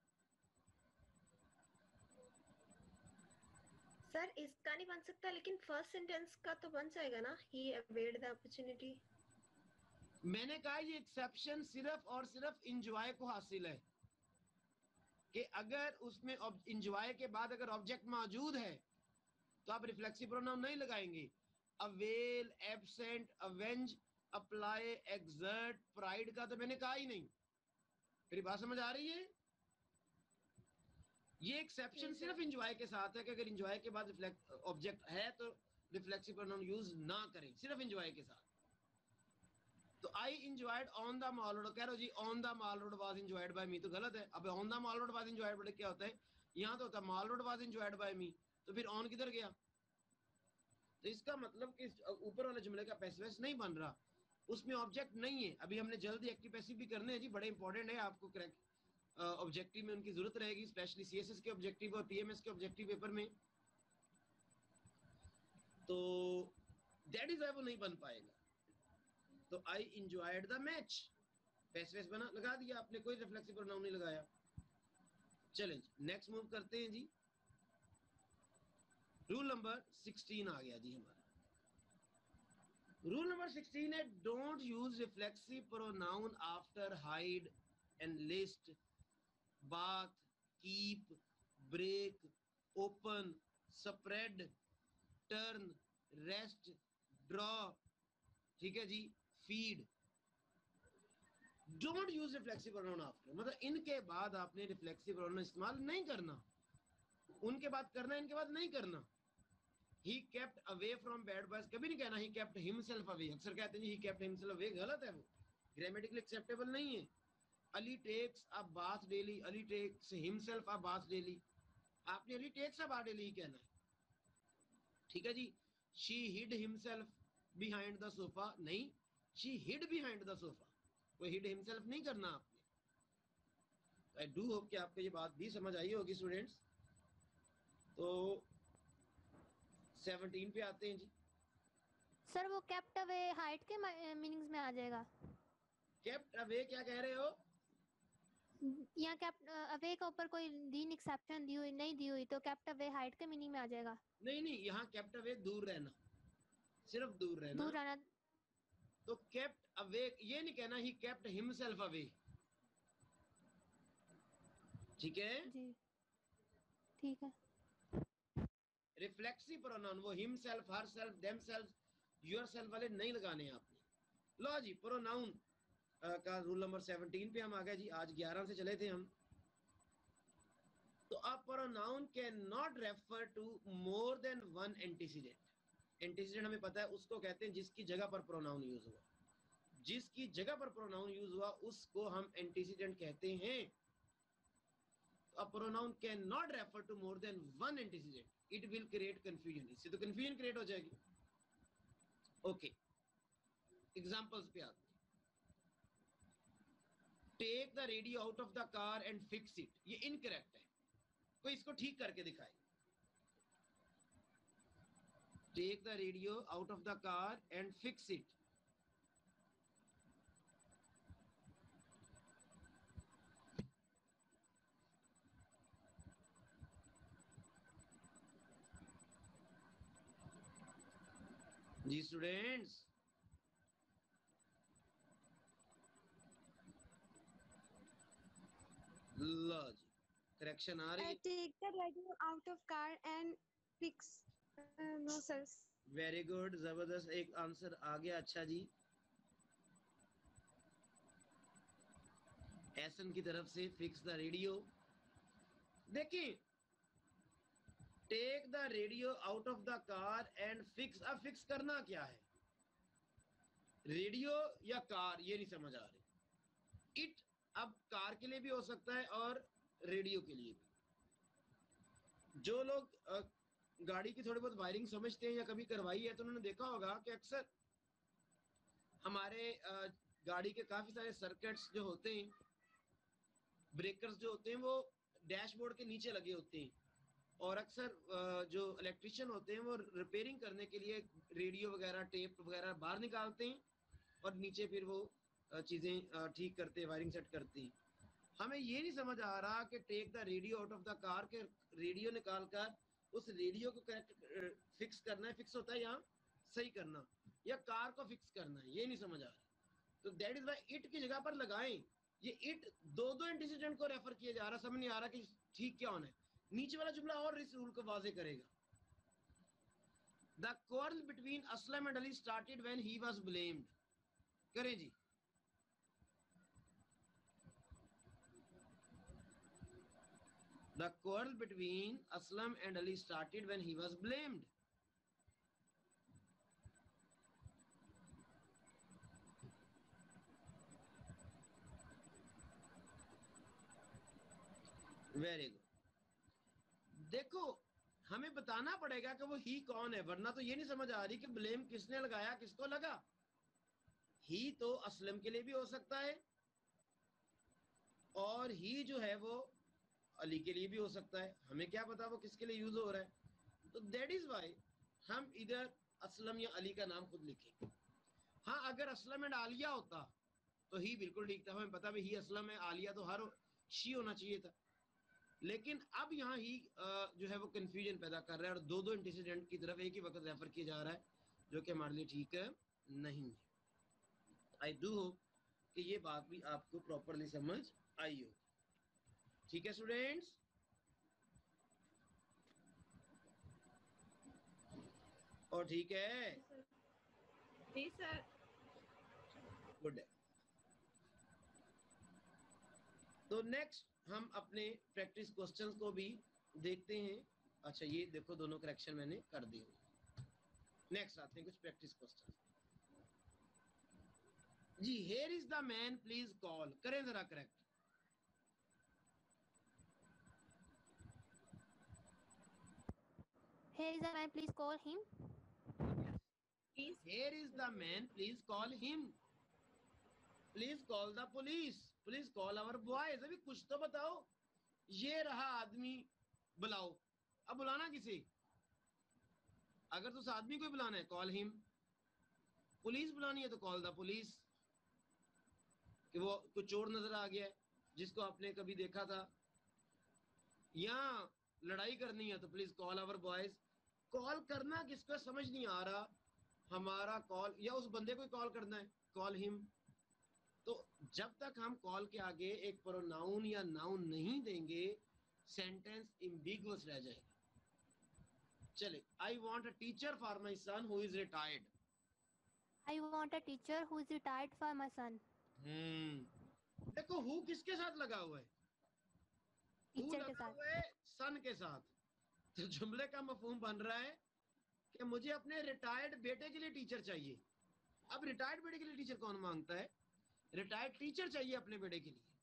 सर इसका नहीं बन सकता, लेकिन फर्स्ट सेंटेंस का तो बन जाएगा ना, ही अवेयर्ड द अपॉर्चुनिटी। मैंने कहा ये एक्सेप्शन सिर्फ और सिर्फ इंजॉय को हासिल है, कि अगर उसमें इंजॉय के बाद अगर ऑब्जेक्ट मौजूद है तो आप रिफ्लेक्सिव प्रोनाउन नहीं लगाएंगे। Avail, absent, avenge, apply, exert, pride का तो मैंने कहा ही नहीं। मेरी बात समझ आ रही है? ये एक्सेप्शन सिर्फ इंजॉय के साथ है कि अगर इंजॉय के बाद ऑब्जेक्ट है तो रिफ्लेक्सिव प्रोनाउन यूज ना करें, सिर्फ इंजॉय के साथ। तो I enjoyed on the mall road, कह रहे हो जी on the mall road was enjoyed by me, तो गलत है। अब on the mall road was enjoyed by क्या होता है? यहां तो होता है mall road was enjoyed by me, तो फिर ऑन किधर गया? तो इसका मतलब कि ऊपर वाले जुमले का पैसिव वॉइस नहीं बन रहा, उसमें ऑब्जेक्ट नहीं है। अभी हमने जल्दी एक्टिव पैसिव भी करने हैं जी, बड़े इंपॉर्टेंट है, आपको करेक्ट ऑब्जेक्टिव में उनकी जरूरत रहेगी, स्पेशली सीएसएस के ऑब्जेक्टिव और पीएमएस के ऑब्जेक्टिव पेपर में। तो दैट इज वाई वो नहीं बन पाएगा। तो I enjoyed the match, passive voice बना, लगा दिया आपने, कोई रिफ्लेक्सिव प्रोनाउन नहीं लगाया। चलें जी नेक्स्ट मूव करते हैं जी। रूल नंबर 16 आ गया जी हमारा। रूल नंबर 16 है don't use reflexive pronoun after hide, enlist, bath, keep, break, open, spread, turn, rest, draw, ठीक है जी, feed. Don't use reflexive pronoun after, मतलब इनके बाद आपने रिफ्लेक्सिव प्रोनाउन इस्तेमाल नहीं करना, उनके बाद करना, इनके बाद नहीं करना। He kept away from bad boys, कभी नहीं कहना he kept himself away। अक्सर कहते हैं he kept himself away, गलत है, वो ग्रामेटिकली एक्सेप्टेबल नहीं है। Ali takes a bath daily, Ali takes himself a bath daily, आपने Ali takes a bath daily ही कहना है, ठीक है जी। She hid himself behind the sofa, नहीं, she hid behind the sofa, कोई हिड हिमसेल्फ नहीं करना आपने। आई डू होप कि आपको ये बात भी समझ आई होगी स्टूडेंट्स। तो 17 पे आते हैं जी। सर वो केप्ट अवे हाइट के मीनिंग्स में आ जाएगा। केप्ट अवे क्या कह रहे हो? यहाँ केप्ट अवे के ऊपर कोई दीन एक्सेप्शन दी हुई नहीं दी हुई, तो केप्ट अवे हाइट के मीनिंग में आ जाएगा। नहीं नहीं, यहाँ केप्ट अवे दूर रहना, सिर्फ दूर रहना। दूर रहना। तो केप्ट अवे ये नहीं कहना ही केप्ट हिमसेल्फ अवे, ठीक है। जी ठीक है। रिफ्लेक्सिव प्रोनाउन वो हिमसेल्फ, हरसेल्फ, देमसेल्फ, योरसेल्फ वाले नहीं लगाने आपने। लो जी प्रोनाउन का रूल नंबर 17 पे हम आ गए जी, आज 11 से चले थे हम। तो अब pronoun can not refer to more than one antecedent. Antecedent हमें पता है उसको कहते हैं जिसकी जगह पर प्रोनाउन यूज हुआ, जिसकी जगह पर प्रोनाउन यूज हुआ उसको हम एंटीसीडेंट कहते हैं। तो a pronoun cannot refer to more than one antecedent, it will create confusion, इससे तो confusion create हो जाएगी। ओके एग्जांपल्स पे आते हैं। Take the radio out of the car and fix it, ये इनकरेक्ट है, कोई इसको ठीक करके दिखाए। Take the radio out of the car and fix it, जी स्टूडेंट्स, लो जी करेक्शन आ रही है। Take the radio out of car and fix. No sir. Very good, जबरदस्त, एक आंसर आ गया। अच्छा जी, एसन की तरफ से फिक्स द रेडियो। देखिए, take the radio out of the car and fix. अब फिक्स करना क्या है, रेडियो या कार, ये नहीं समझ आ रही। इट अब कार के लिए भी हो सकता है और रेडियो के लिए भी। जो लोग गाड़ी की थोड़ी बहुत वायरिंग समझते हैं या कभी करवाई है तो उन्होंने देखा होगा कि अक्सर हमारे गाड़ी के काफी सारे सर्किट्स जो होते हैं, ब्रेकर्स जो होते हैं, वो डैशबोर्ड के नीचे लगे होते हैं। और अक्सर जो इलेक्ट्रिशियन होते हैं वो रिपेयरिंग करने के लिए रेडियो वगैरह, टेप वगैरह बाहर निकालते हैं और नीचे फिर वो चीजें ठीक करते हैं, वायरिंग सेट करते हैं। हमें ये नहीं समझ आ रहा कि take the radio out of the car, के रेडियो निकाल कर उस रेडियो को करेक्ट फिक्स करना है, फिक्स होता है यहाँ सही करना, या कार को फिक्स करना है, ये नहीं समझ आ रहा। तो दैट इज वाई इट की जगह पर लगाएं। ये इट दो दो एंटीसीडेंट को रेफर किया जा रहा, समझ नहीं आ रहा कि ठीक क्या होना है। नीचे वाला जुमला और इस रूल को वाजे करेगा। The quarrel between Aslam and Ali started when he was blamed. करें जी। The quarrel between Aslam and Ali started when he was blamed. Very good. देखो, हमें बताना पड़ेगा कि वो ही कौन है, वरना तो ये नहीं समझ आ रही कि ब्लेम किसने लगाया, किसको लगा। ही तो असलम के लिए भी हो सकता है और ही जो है वो अली के लिए भी हो सकता है। हमें क्या पता वो किसके लिए यूज हो रहा है। तो दैट इज वाई हम इधर असलम या अली का नाम खुद लिखेंगे। हाँ, अगर असलम एंड आलिया होता तो ही बिल्कुल ठीक था, हमें पता भी ही असलम है, आलिया तो हर शी होना चाहिए था। लेकिन अब यहाँ ही जो है वो कंफ्यूजन पैदा कर रहा है और दो दो एंटीसीडेंट की तरफ एक ही वक्त रेफर किया जा रहा है, जो कि हमारे लिए ठीक नहीं है। आई डू होप कि ये बात भी आपको प्रॉपरली समझ आई हो। ठीक है स्टूडेंट्स, और ठीक है, जी सर। गुड है। तो नेक्स्ट हम अपने प्रैक्टिस क्वेश्चंस को भी देखते हैं। अच्छा, ये देखो दोनों करेक्शन मैंने कर दिए। नेक्स्ट आते हैं कुछ प्रैक्टिस क्वेश्चन। जी, here is the man please call. करें जरा correct. Here is a man, please call him. Please. Here is the man please call him. Please call the police. Please call our boys. अभी कुछ तो बताओ। ये रहा आदमी, बुलाओ। अब बुलाना किसे? अगर तो उस आदमी को बुलाना है कॉल हिम, पुलिस बुलानी है तो कॉल द पुलिस। कि वो कुछ चोर नजर आ गया है जिसको आपने कभी देखा था, या लड़ाई करनी है तो please call our boys. Call करना किसको समझ नहीं आ रहा। हमारा कॉल या उस बंदे को कॉल करना है, कॉल हिम। तो जब तक हम कॉल के आगे एक प्रोनाउन या नाउन नहीं देंगे, सेंटेंस एम्बिगुअस रह जाएगा। चले, I want a teacher for my son who is retired. I want a teacher who is retired for my son. देखो, हु किसके साथ लगा हुआ है? हु टीचर के लगा साथ। हुआ है सन के साथ। तो जुमले का मफहूम बन रहा है कि मुझे अपने रिटायर्ड बेटे के लिए टीचर चाहिए। अब रिटायर्ड बेटे के लिए टीचर कौन मांगता है? रिटायर्ड टीचर चाहिए अपने बेटे के लिए।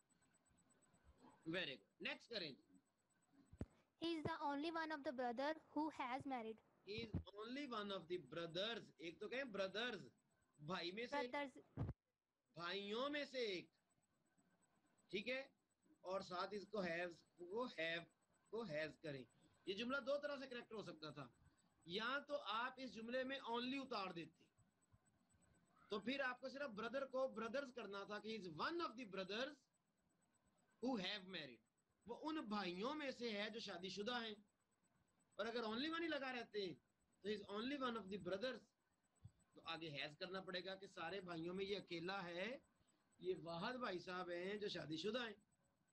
वेरी गुड, नेक्स्ट करें। He is the only one of the brother who has married. He is only one of the brothers। एक तो कहें ब्रदर्स, भाई में से, Brothers. भाइयों में से एक। ठीक है, और साथ इसको हैव को हैज करें। ये जुमला दो तरह से करेक्ट हो सकता था। या तो आप इस जुमले में ओनली उतार देते, तो फिर आपको सिर्फ ब्रदर को ब्रदर्स करना था कि is one of the brothers who have married. वो उन भाइयों में से है जो शादीशुदा हैं। और अगर ओनली वन ही लगा रहते हैं तो is only one of the brothers तो आगे हैज करना पड़ेगा कि सारे भाइयों में ये अकेला है, ये वाहिद भाई साहब हैं जो शादीशुदा हैं।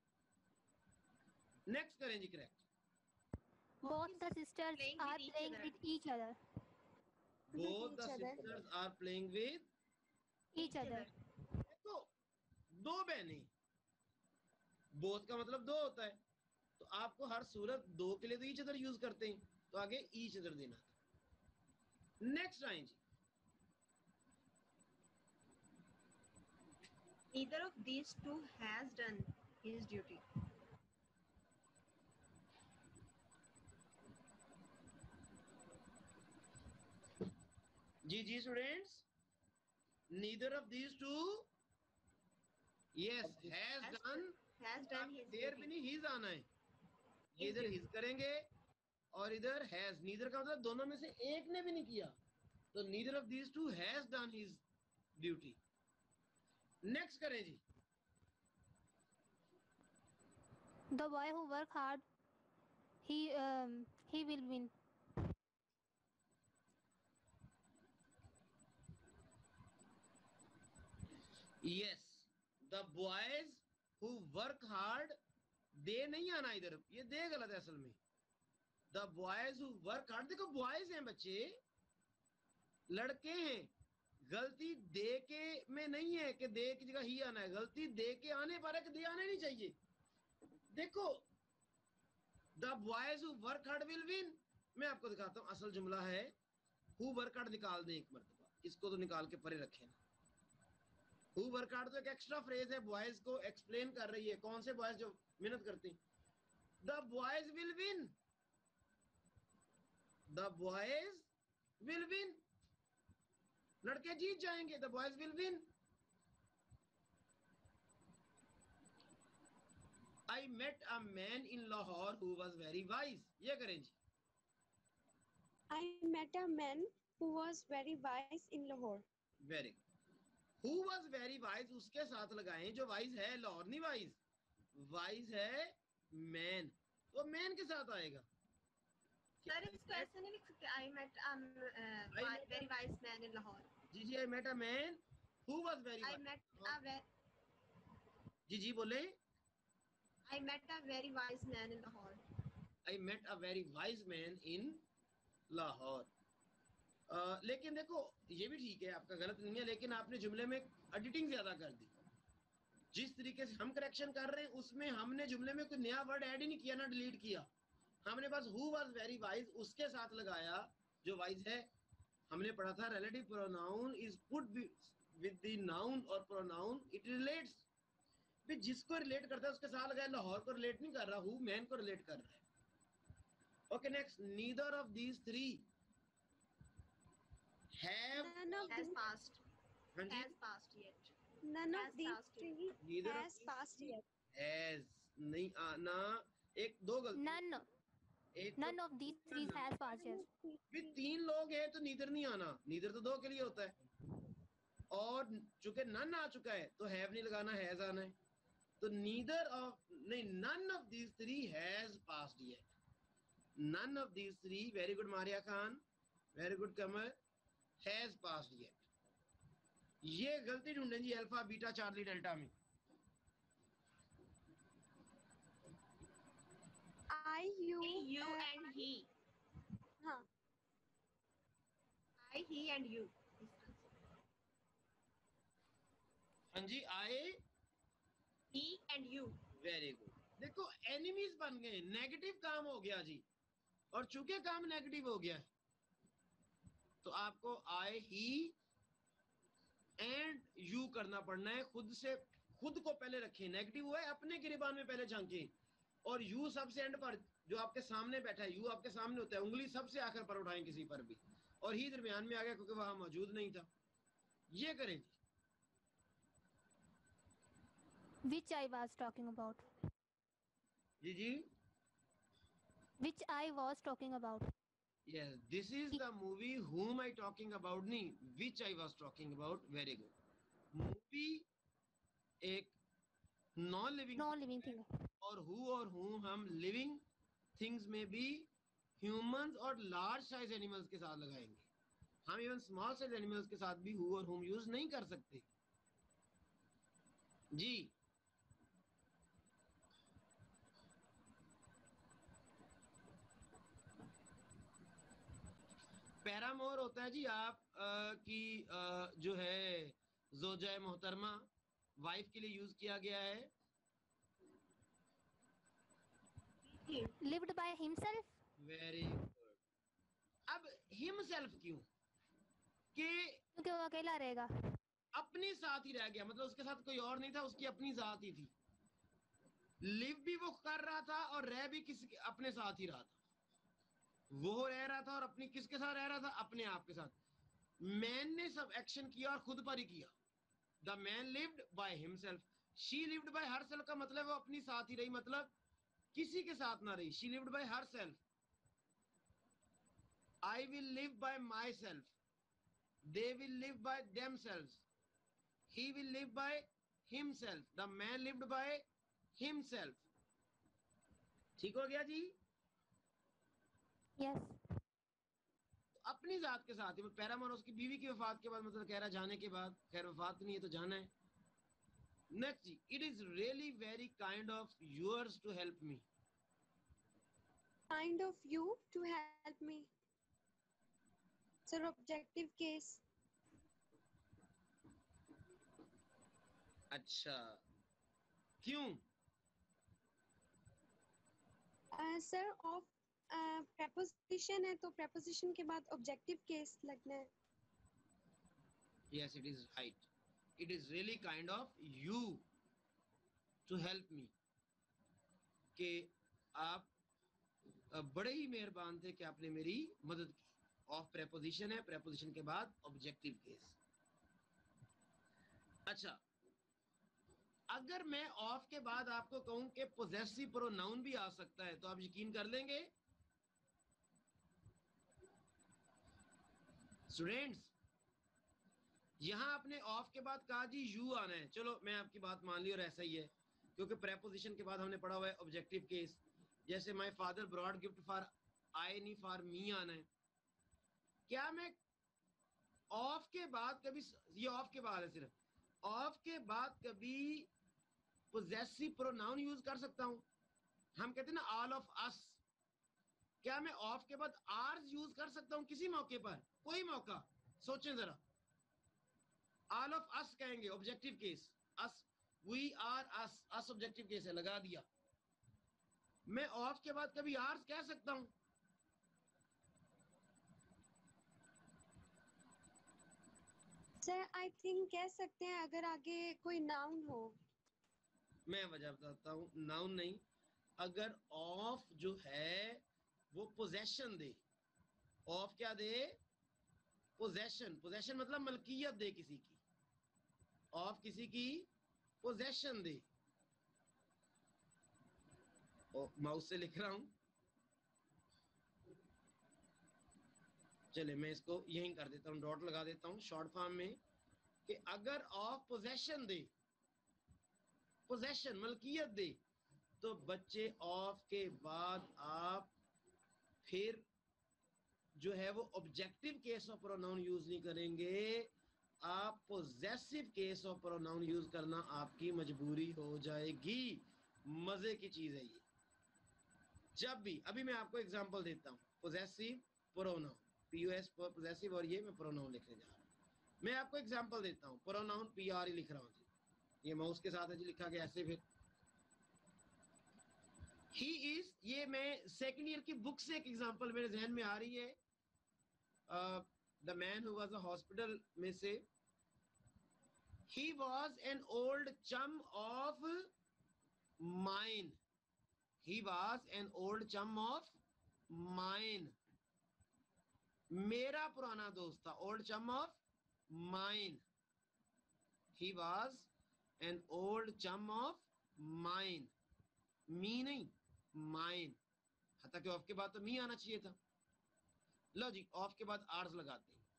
नेक्स्ट करें जी correct. Both the sisters playing are with each playing other. with each other. Both the each other. Sisters are playing with. Each other. देखो दो बहनें, बोथ का मतलब दो होता है, तो आपको हर सूरत दो के लिए तो ईच अदर यूज करते हैं, तो आगे ईच अदर देना था। नेक्स्ट आए जी। Neither of these two has done his duty. जी जी students, neither of these two, yes has done, Has done his their भी duty. नहीं हीज आना है, ये His इधर duty. हिज करेंगे और इधर हैज। नीदर का मतलब दोनों में से एक ने भी नहीं किया, तो neither of these two has done his duty. Next करें जी। The boy who work hard, he will win. Yes the boys who work hard, they नहीं आना इधर, ये दे गलत है असल में। The boys who work hard, देखो बॉयज हैं बच्चे, लड़के हैं, गलती दे के में नहीं है कि दे की जगह ही आना है, गलती दे के आने पर है कि दे आने नहीं चाहिए। देखो the boys who work hard will win, मैं आपको दिखाता हूं असल जुमला है। हु वर्क हार्ड निकाल दें एक मरतबा, इसको तो निकाल के परे रखें ना। हु वर्क हार्ड तो एक एक्स्ट्रा फ्रेज है, बॉयज को एक्सप्लेन कर रही है, कौन से बॉयज जो मेहनत करते हैं। The boys will win, the boys will win, लड़के जीत जाएंगे, the boys will win. I met a man in Lahore who was very wise, ये करें जी। I met a man who was very wise in Lahore. Very good. Who was very wise उसके साथ लगाएं जो वाइज है, लाहौर नहीं वाइज, वाइज है मैन, तो मैन के साथ आएगा। Sir, इसको ऐसे नहीं लिख सकते. I met a very wise man in Lahore. जी जी, I met a man who was very I met a wise. जी जी बोले। I met a very wise man in Lahore. I met a very wise man in Lahore. लेकिन देखो ये भी ठीक है, आपका गलत नहीं है, लेकिन आपने जुमले में एडिटिंग ज्यादा कर दी। जिस तरीके से हम करेक्शन कर रहे हैं उसमें हमने जुमले में कोई नया वर्ड ऐड ही नहीं किया ना डिलीट किया, हमने बस हु वाज वेरी वाइज उसके साथ लगाया जो वाइज है। हमने पढ़ा था relative pronoun is put with the noun और प्रोनाउन इट रिलेट्स, भी जिसको रिलेट करता है उसके साथ लगाया। लाहौर को रिलेट नहीं कर रहा, हु मैन को रिलेट कर रहा है। Okay next, neither of these three have None of Has these, passed. हाँ जी, Has passed yet. none Has of these passed three neither of has these passed three yet. has नहीं आना, एक दो गलती, None. एक None of these three has passed None yet. of these भी three. तीन लोग हैं तो नीदर नहीं आना, नीदर तो दो के लिए होता है, और चूंकि नन आ चुका है तो हैव नहीं लगाना, हैज आना है। तो नीदर ऑफ नहीं, none of these three has passed yet, none of these three, very good Maria Khan, very good Qamar, has passed yet. ये गलती ढूंढें जी अल्फा बीटा चार्ली डेल्टा में। I, you, You and he. हाँ. I, he and you. हाँ जी, आए, He and you. Very good. देखो enemies बन गए, नेगेटिव काम हो गया जी, और चूंकि काम नेगेटिव हो गया है तो आपको आई ही एंड यू करना पड़ना है। खुद से खुद को पहले रखें, नेगेटिव हुआ है अपने गिरबान में पहले झांकें, और यू सबसे एंड पर, जो आपके सामने बैठा है, यू आपके सामने होता है, उंगली सबसे आखिर पर उठाएं किसी पर भी, और ही दरमियान में आ गया क्योंकि वहां मौजूद नहीं था। ये करें जी। Which I was talking about. जी जी, Which I was talking about. yes, this is the movie whom I talking about, नहीं which I was talking about, very good। Movie एक नॉन लिविंग Non-living thing. और who और whom हम living things में भी humans और large size animals के साथ लगाएंगे। हम इवन स्मॉल साइज एनिमल्स के साथ भी हु और हुम यूज नहीं कर सकते जी। पैरामोर होता है जी आप की जो है जोजा मोहतरमा, वाइफ के लिए यूज किया गया है। Lived by himself. Very good. अब हिमसेल्फ क्यों? कि क्योंकि वो अकेला रहेगा। अपने साथ ही रह गया, मतलब उसके साथ कोई और नहीं था, उसकी अपनी जात ही थी। लिव भी वो कर रहा था और रह भी किसी अपने साथ ही रहा था। वो रह रहा था और अपनी किसके साथ रह रहा था? अपने आप के साथ। मैन ने सब एक्शन किया और खुद पर ही किया। The man lived by himself, she lived by herself का मतलब वो अपनी साथ ही रही, मतलब किसी के साथ ना रही। She lived by herself. I will live by myself. They will live by themselves. He will live by himself. The man lived by himself. ठीक हो गया जी? यस। अपनी जात के साथ ही। पैरामोर उसकी बीवी की वफात के बाद, मतलब कह रहा जाने के बाद, खैर वफात नहीं है तो जाना है। नेक्स्ट जी, it is really very kind of yours to help me. Kind of you to help me. Sir, objective case. अच्छा, क्यों? सर ऑफ preposition है तो preposition के बाद objective case लगना है। Yes, it is right. It is really kind of you to help me. कि आप बड़े ही मेहरबान थे कि आपने मेरी मदद की। ऑफ प्रेपोजिशन है, प्रेपोजिशन के बाद ऑब्जेक्टिव केस। अच्छा, अगर मैं ऑफ के बाद आपको कहूं कि पोजेसिव प्रोनाउन भी आ सकता है तो आप यकीन कर लेंगे? स्टूडेंट्स, यहां आपने ऑफ के बाद कहा जी यू आना है। चलो मैं आपकी बात मान ली और ऐसा ही है, क्योंकि प्रेपोजिशन के बाद हमने पढ़ा हुआ है ऑब्जेक्टिव केस। जैसे my father brought gift for I, नहीं फॉर मी आना है। क्या मैं ऑफ के बाद कभी, ये ऑफ के बाद है सिर्फ, ऑफ के बाद कभी पोजेसिव प्रोनाउन यूज कर सकता हूं? हम कहते हैं ना ऑल ऑफ अस। क्या मैं ऑफ के बाद आर्स यूज कर सकता हूं किसी मौके पर? कोई मौका सोचें जरा। ऑल ऑफ अस कहेंगे objective case, us, we are us, us objective case है, लगा दिया। मैं ऑफ के बाद कभी आर्स कह सकता हूं? सर आई थिंक कह सकते हैं अगर आगे कोई नाउन हो। मैं वजह बताता हूं, नाउन नहीं, अगर ऑफ जो है वो पोजेशन दे। ऑफ क्या दे? पोजेशन। पोजेशन मतलब मलकियत दे किसी की। ऑफ किसी की पोजेशन दे। माउस से लिख रहा हूं, चले मैं इसको यहीं कर देता हूं, डॉट लगा देता हूं शॉर्ट फॉर्म में, कि अगर ऑफ पोजेशन दे, पोजेशन मलकियत दे, तो बच्चे ऑफ के बाद आप फिर जो है वो objective case of pronoun use नहीं करेंगे, आप possessive case of pronoun use करना आपकी मजबूरी हो जाएगी। मजे की चीज है ये। जब भी, अभी मैं आपको एग्जांपल देता हूं, पोजेसिव प्रोनाउन, पीओएस पोजेसिव, और ये मैं प्रोनाउन लिखने जा रहा हूं। मैं आपको एग्जांपल देता हूं, प्रोनाउन पीआर ही लिख रहा हूं जी, ये माउस के साथ है जी लिखा गया ऐसे। फिर ही इज, ये मैं सेकंड ईयर की बुक से एक एग्जांपल मेरे जहन में आ रही है। The man who was a hospital में से, he was an old chum of mine. He was an old chum of mine, मेरा पुराना दोस्त था, old chum of mine. He was an old chum of mine, me नहीं mine. हता कि of के बाद तो मी आना चाहिए था। लो जी, ऑफ के बाद आर्स लगाते हैं।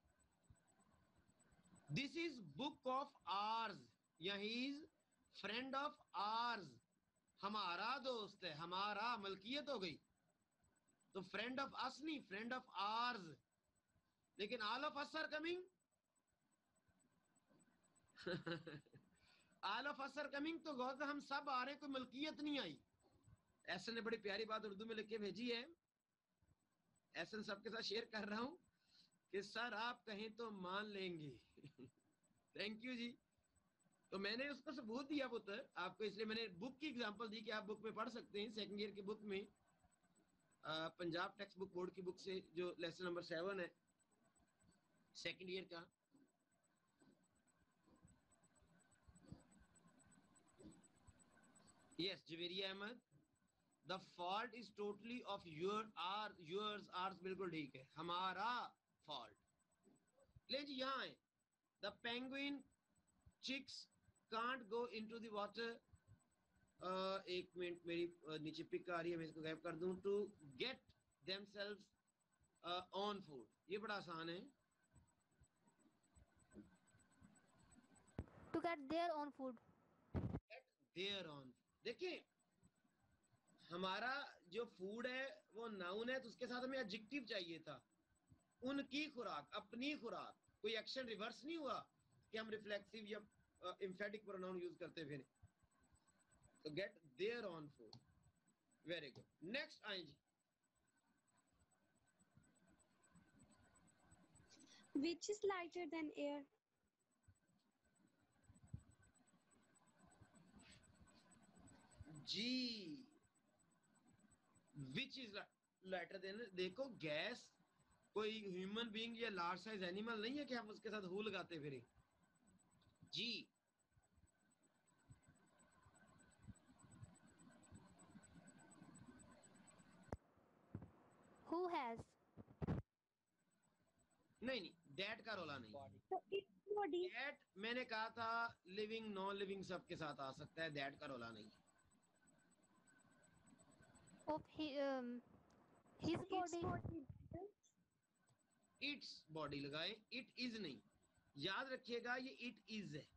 This is book of ours, या he is friend of ours, हमारा दोस्त है, हमारा मलकियत हो गई। तो फ्रेंड ऑफ अस नहीं, फ्रेंड ऑफ आर्स। लेकिन all of us are coming, all of us are coming, तो गौर हम सब आ रहे हैं, कोई मलकियत नहीं आई। ऐसे ने बड़ी प्यारी बात उर्दू में लिख के भेजी है, ऐसे सबके साथ शेयर कर रहा हूं कि सर आप कहें तो मान लेंगे। थैंक यू जी। तो मैंने उसको सबूत दिया पुत्र आपको, इसलिए मैंने बुक की एग्जांपल दी कि आप बुक में पढ़ सकते हैं, सेकंड ईयर की बुक में, पंजाब टेक्स्ट बुक बोर्ड की बुक से, जो लेसन नंबर 7 है सेकंड ईयर का। Yes Javeria Ahmed, the fault is totally of yours ours, बिल्कुल ठीक है, हमारा फॉल्ट। ले जी यहाँ है, the penguin chicks can't go into the water, एक मिनट मेरी नीचे पिक आ रही है, मैं इसको गायब कर दूं, to get themselves own food, ये बड़ा आसान है, to get their own food, get their own. देखिए हमारा जो फूड है वो नाउन है, तो उसके साथ हमें एडजेक्टिव चाहिए था, उनकी खुराक, अपनी खुराक, कोई एक्शन रिवर्स नहीं हुआ कि हम रिफ्लेक्सिव या एम्फेटिक प्रोनाउन यूज करते फिर, तो get their own food, very good. Next आए जी, Which is lighter than air? जी विच इज लाइटर देन, देखो गैस कोई ह्यूमन बीइंग या लार्ज साइज एनिमल नहीं है कि आप उसके साथ हु लगाते फिर जी। हु हैज, नहीं नहीं, डेट का रोला नहीं, So its body. डेट मैंने कहा था लिविंग नॉन लिविंग सबके साथ आ सकता है, डेट का रोला नहीं। Of his body, it's body लगाए, इट इज नहीं, याद रखिएगा ये इट इज है,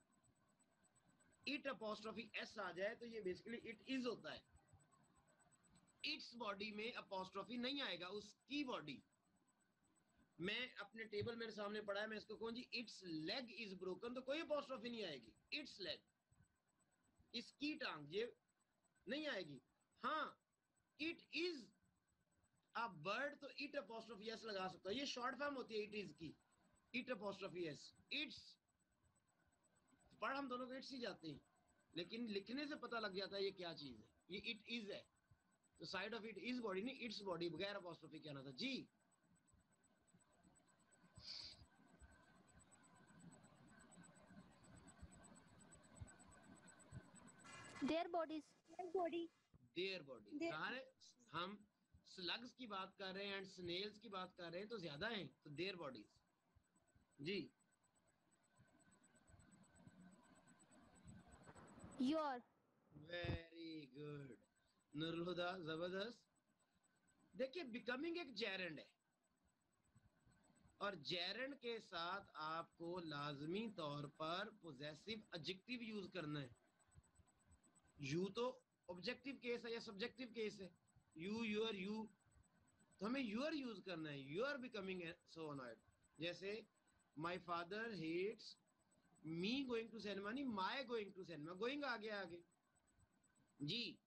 इट अपोस्ट्रोफी एस आ जाए तो ये बेसिकली इट इज होता है, इट्स बॉडी में अपोस्ट्रोफी नहीं आएगा, उसकी बॉडी। मैं अपने टेबल मेरे सामने पड़ा है, मैं इसको कहूं जी इट्स लेग इज ब्रोकन, तो कोई अपोस्ट्रोफी नहीं आएगी, इट्स लेग, इसकी टांग, ये नहीं आएगी। हाँ इट इज अ बर्ड, तो इट अपोस्ट्रोफी एस लगा सकता है, ये शॉर्ट फॉर्म होती है इट इज की, इट अपोस्ट्रोफी एस, इट्स, पढ़ हम दोनों को इट्स ही जाते हैं, लेकिन लिखने से पता लग जाता है ये क्या चीज है, ये इट इज है, तो side of it is body नहीं इट्स बॉडी, बगैर अपोस्ट्रोफी क्या ना था जी। देयर बॉडीज, देयर बॉडी, कहा है हम स्लग्स की बात कर रहे हैं एंड स्नेल्स की बात कर रहे हैं तो ज्यादा हैं, तो देयर बॉडीज जी। Your, very good Nurul Huda, जबरदस्त। देखिए बिकमिंग एक जेरेंड है, और जेरेंड के साथ आपको लाजमी तौर पर पोजेसिव एडजेक्टिव यूज करना है, यू तो ऑब्जेक्टिव केस है या सब्जेक्टिव केस है, यू यूर यू, तो हमें यूर यूज करना है, you are becoming so annoyed, जैसे my father hates me going to cinema, नहीं my going to cinema, going आगे जी।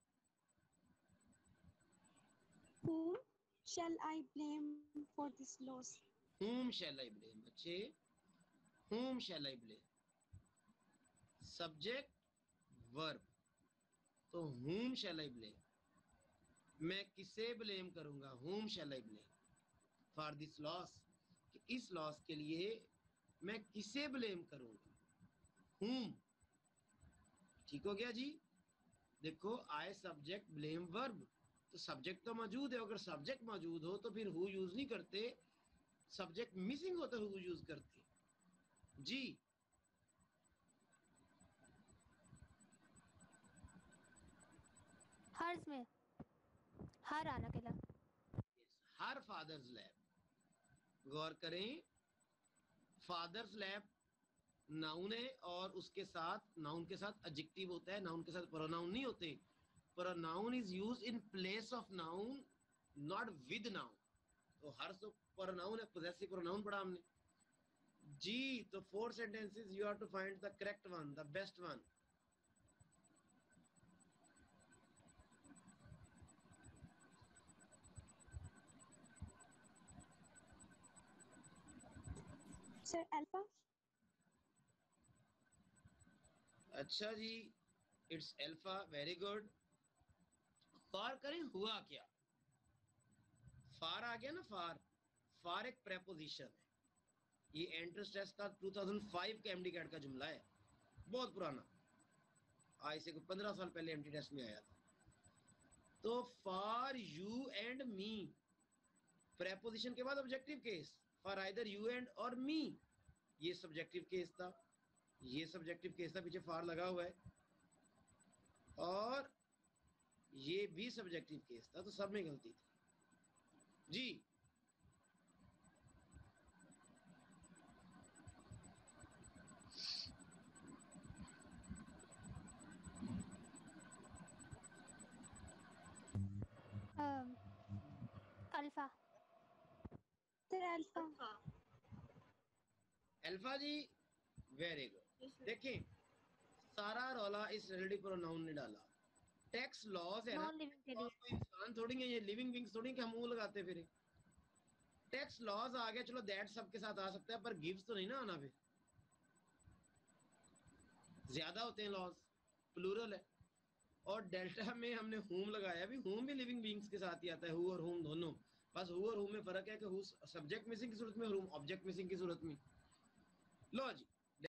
Whom shall I blame for this loss? whom shall I blame, अच्छे whom shall I blame, subject verb, तो whom shall I blame, मैं किसे blame करूंगा, whom shall I blame for this loss, कि इस loss के लिए मैं किसे ब्लेम करूंगा, whom, ठीक हो गया जी। देखो आई सब्जेक्ट ब्लेम वर्ब, तो सब्जेक्ट तो मौजूद है, अगर सब्जेक्ट मौजूद हो तो फिर हु यूज नहीं करते, सब्जेक्ट मिसिंग होता है हु यूज करते जी। हर्स में हर आना अकेला, हर फादर्स लैब, गौर करें फादर्स लैब नाउन है और उसके साथ नाउन के साथ एडजेक्टिव होता है, नाउन के साथ प्रोनाउन नहीं होते, pronoun is used in place of noun not with noun, तो हर प्रोनाउन है, पोजेसिव प्रोनाउन पढ़ा हमने जी। तो 4 sentences you have to find the correct one, the best one. Sir alpha. अच्छा जी, इट्स अल्फा, वेरी गुड। फार करें, हुआ क्या? फार आ गया ना, फार। फार एक प्रेपोजिशन है। ये एंट्रेंस टेस्ट का 2005 के एमडी कैट का जुमला है, बहुत पुराना, आज से 15 साल पहले एमडी टेस्ट में आया था। तो for you and me, preposition के बाद objective case, for either you and और मी, ये सब्जेक्टिव केस था, ये सब्जेक्टिव केस था, पीछे फॉर लगा हुआ है, और ये भी सब्जेक्टिव केस था, तो सब में गलती थी जी। Alpha. Sir alpha. Alpha. Alpha जी, वेरी गुड। देखें, सारा रौला इस रिलेटिव प्रोनाउन ने डाला। टैक्स लॉज है ना, नॉन लिविंग के लिए। कोई इंसान थोड़ी है, ये लिविंग बींग्स थोड़ी कि हम मुंह लगाते फिर। टैक्स लॉज आ गया, चलो दैट सबके साथ आ सकता है, पर गिव्स तो नहीं ना आना, फिर ज्यादा होते हैं लॉज, प्लूरल है। और डेल्टा में हमने हुम लगाया, भी हुम भी लिविंग बींग्स के साथ ही आता है, हु और हुम दोनों। बस हु और हुम में फर्क है कि हु सब्जेक्ट मिसिंग की सूरत में और हुम ऑब्जेक्ट मिसिंग की सूरत में। लो जी,